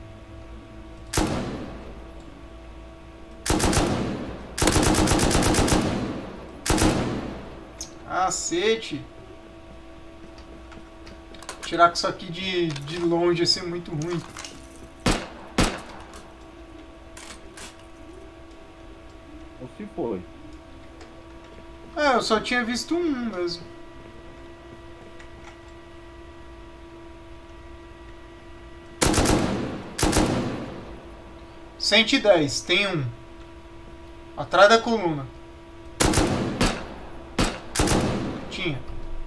Cacete. Tirar com isso aqui de longe ia ser muito ruim. Ou se foi. É, eu só tinha visto um mesmo. R$ 110, tem um. Atrás da coluna. Tinha.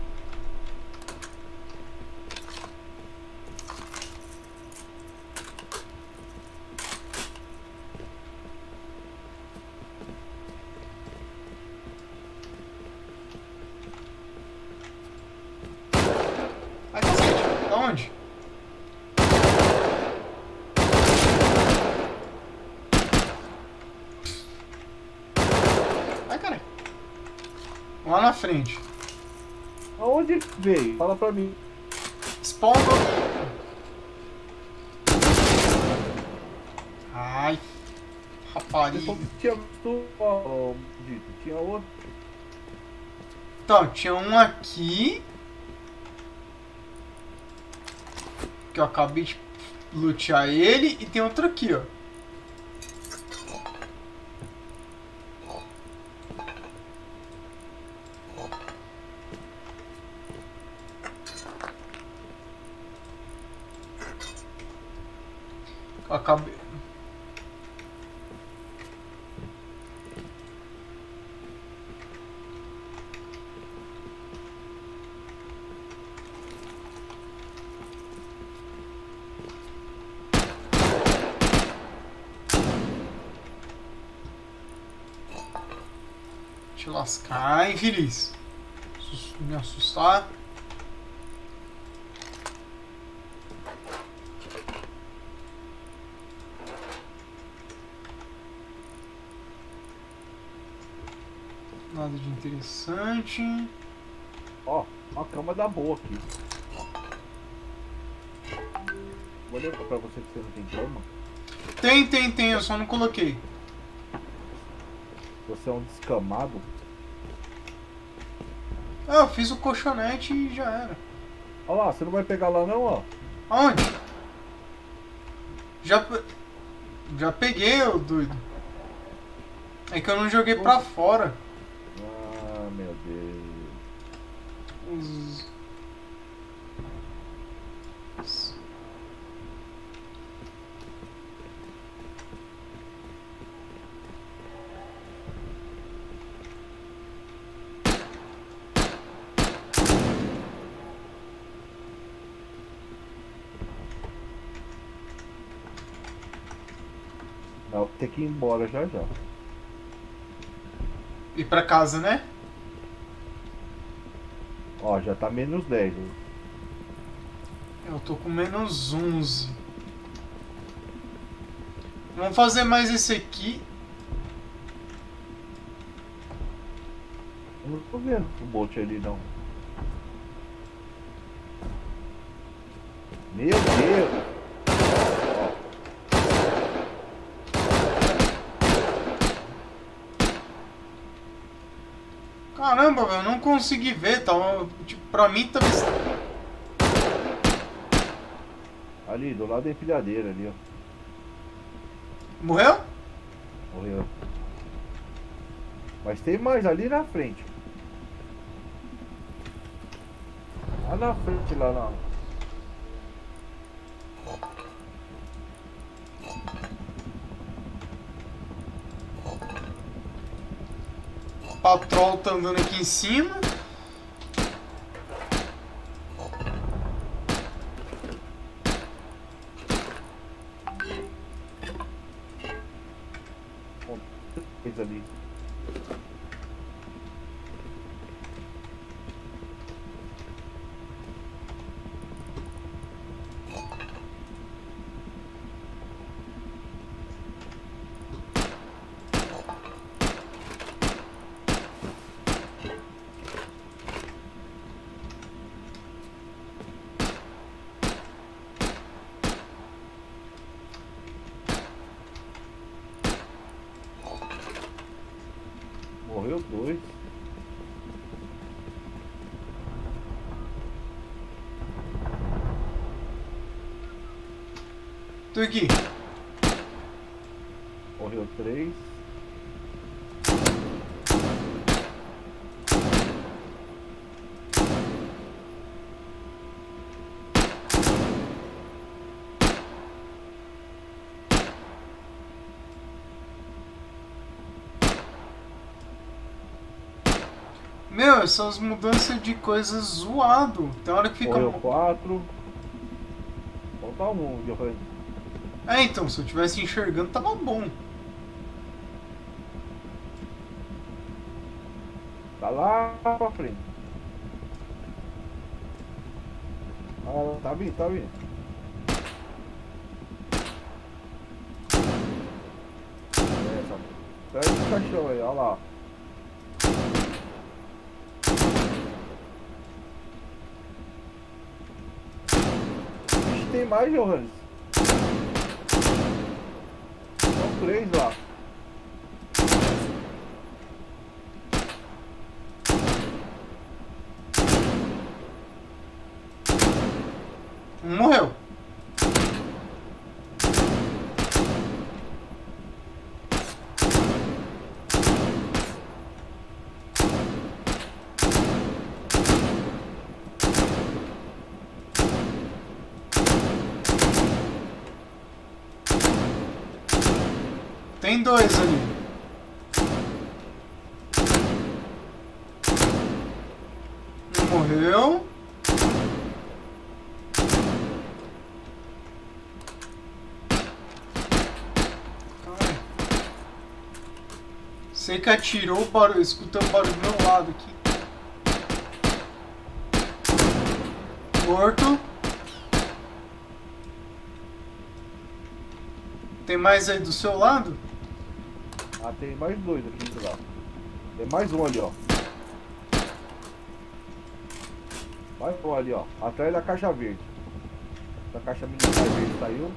Ai, cacete. Da onde? Ai, caralho. Lá na frente. Aonde ele veio? Fala pra mim. Spawn. Ai, Você rapariga. falou que tinha visto, ó, dito. Tinha outro. Então, tinha um aqui. Que eu acabei de lutear ele. E tem outro aqui, ó. Eu acabei... Te lascar, infeliz. Me assustar. Nada de interessante. Ó, uma cama da boa aqui. Vou levar pra você que você não tem cama. Tem, eu só não coloquei. Você é um descamado. Ah, eu fiz o colchonete e já era. Olha lá, você não vai pegar lá não, ó. Aonde? Já peguei, ô doido. É que eu não joguei pra fora. Ah, meu Deus. Vou ter que ir embora já já. Ir pra casa, né? Ó, já tá -10. Eu tô com -11. Vamos fazer mais esse aqui. Eu não tô vendo o bote ali não. Meu Deus! Caramba, velho, eu não consegui ver, tá? Tipo, pra mim tá. Ali, do lado da empilhadeira ali, ó. Morreu? Morreu. Mas tem mais ali na frente. Lá na frente, lá na... O patrol tá andando aqui em cima. Coisa ali. Morreu 2. Tô aqui. Morreu 3. Meu, essas mudanças de coisas zoado. Tem hora que fica. Morreu 4. Falta um, Johan. É, então, se eu tivesse enxergando, tava bom. Tá lá pra frente. Ah, tá vindo, tá vindo. Essa. Pega o caixão aí, olha lá. Ixi, tem mais, Johannes. São 3 lá. Um morreu. Tem 2 ali. Um morreu. Ai. Sei que atirou o barulho, escutando o barulho do meu lado aqui. Morto. Tem mais aí do seu lado? Ah, tem mais 2 aqui do lado. Tem mais um ali, ó. Mais um ali, ó. Atrás da caixa verde. A caixa militar verde saiu.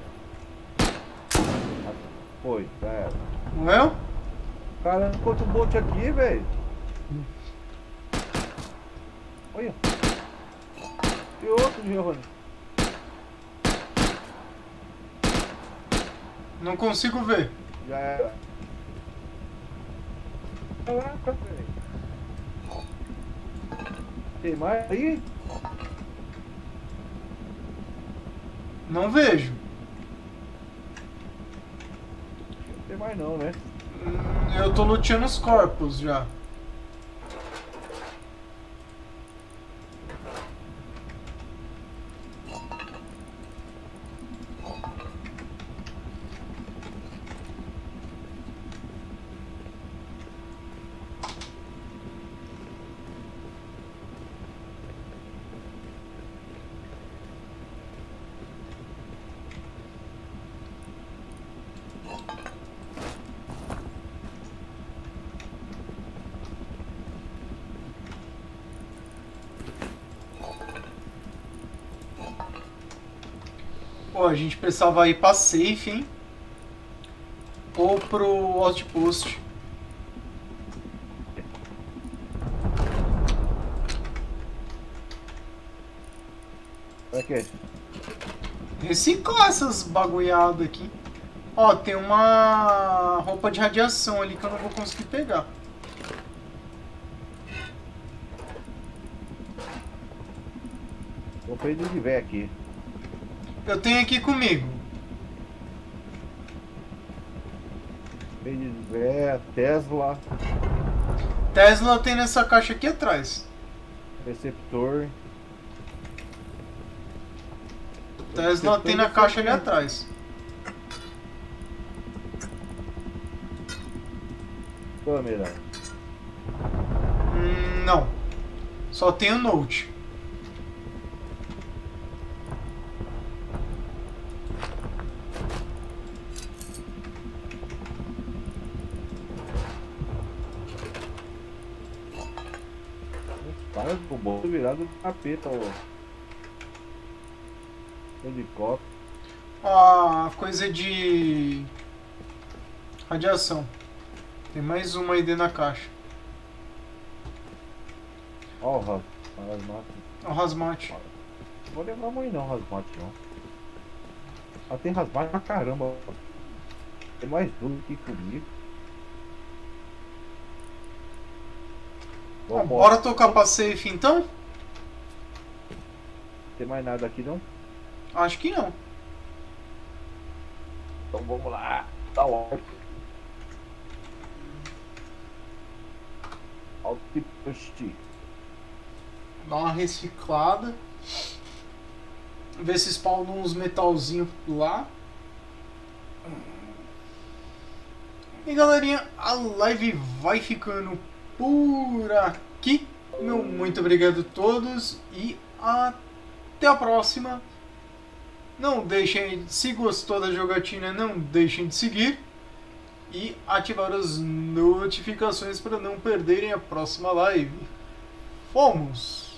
Foi, já era. Morreu? Caramba, quanto bote aqui, velho. Olha. E outro, Giovanni. Não consigo ver. Já era. Caraca, velho. Tem mais aí? Não vejo. Não tem mais não, né? Eu tô luteando os corpos já. Pô, a gente precisava ir pra safe, hein? Ou pro outpost. Pra quê? Reciclar essas bagulhadas aqui. Ó, tem uma roupa de radiação ali que eu não vou conseguir pegar. Vou pra ele de véio aqui. Eu tenho aqui comigo. Ele de véio, Tesla, Tesla tem nessa caixa aqui atrás. receptor. Tesla tem na caixa ali atrás. Câmera. Não. Só tem o Note. Para com o bolso virado do capeta, ó. Helicóptero. A coisa de radiação. Tem mais uma aí dentro da caixa. Ó, o Rasmat. É o Hazmat. Não vou levar muito não, Rasmat não. Ah, tem Rasmat pra caramba, ó. Tem mais duro que comigo. Ah, bora tocar pra safe então? Tem mais nada aqui não? Acho que não. Então vamos lá. Tá ótimo. Outpost. Dá uma reciclada. Ver se spawna uns metalzinhos lá. E galerinha, a live vai ficando por aqui. Meu muito obrigado a todos e até a próxima. Não deixem, se gostou da jogatina, não deixem de seguir e ativar as notificações para não perderem a próxima live. Fomos!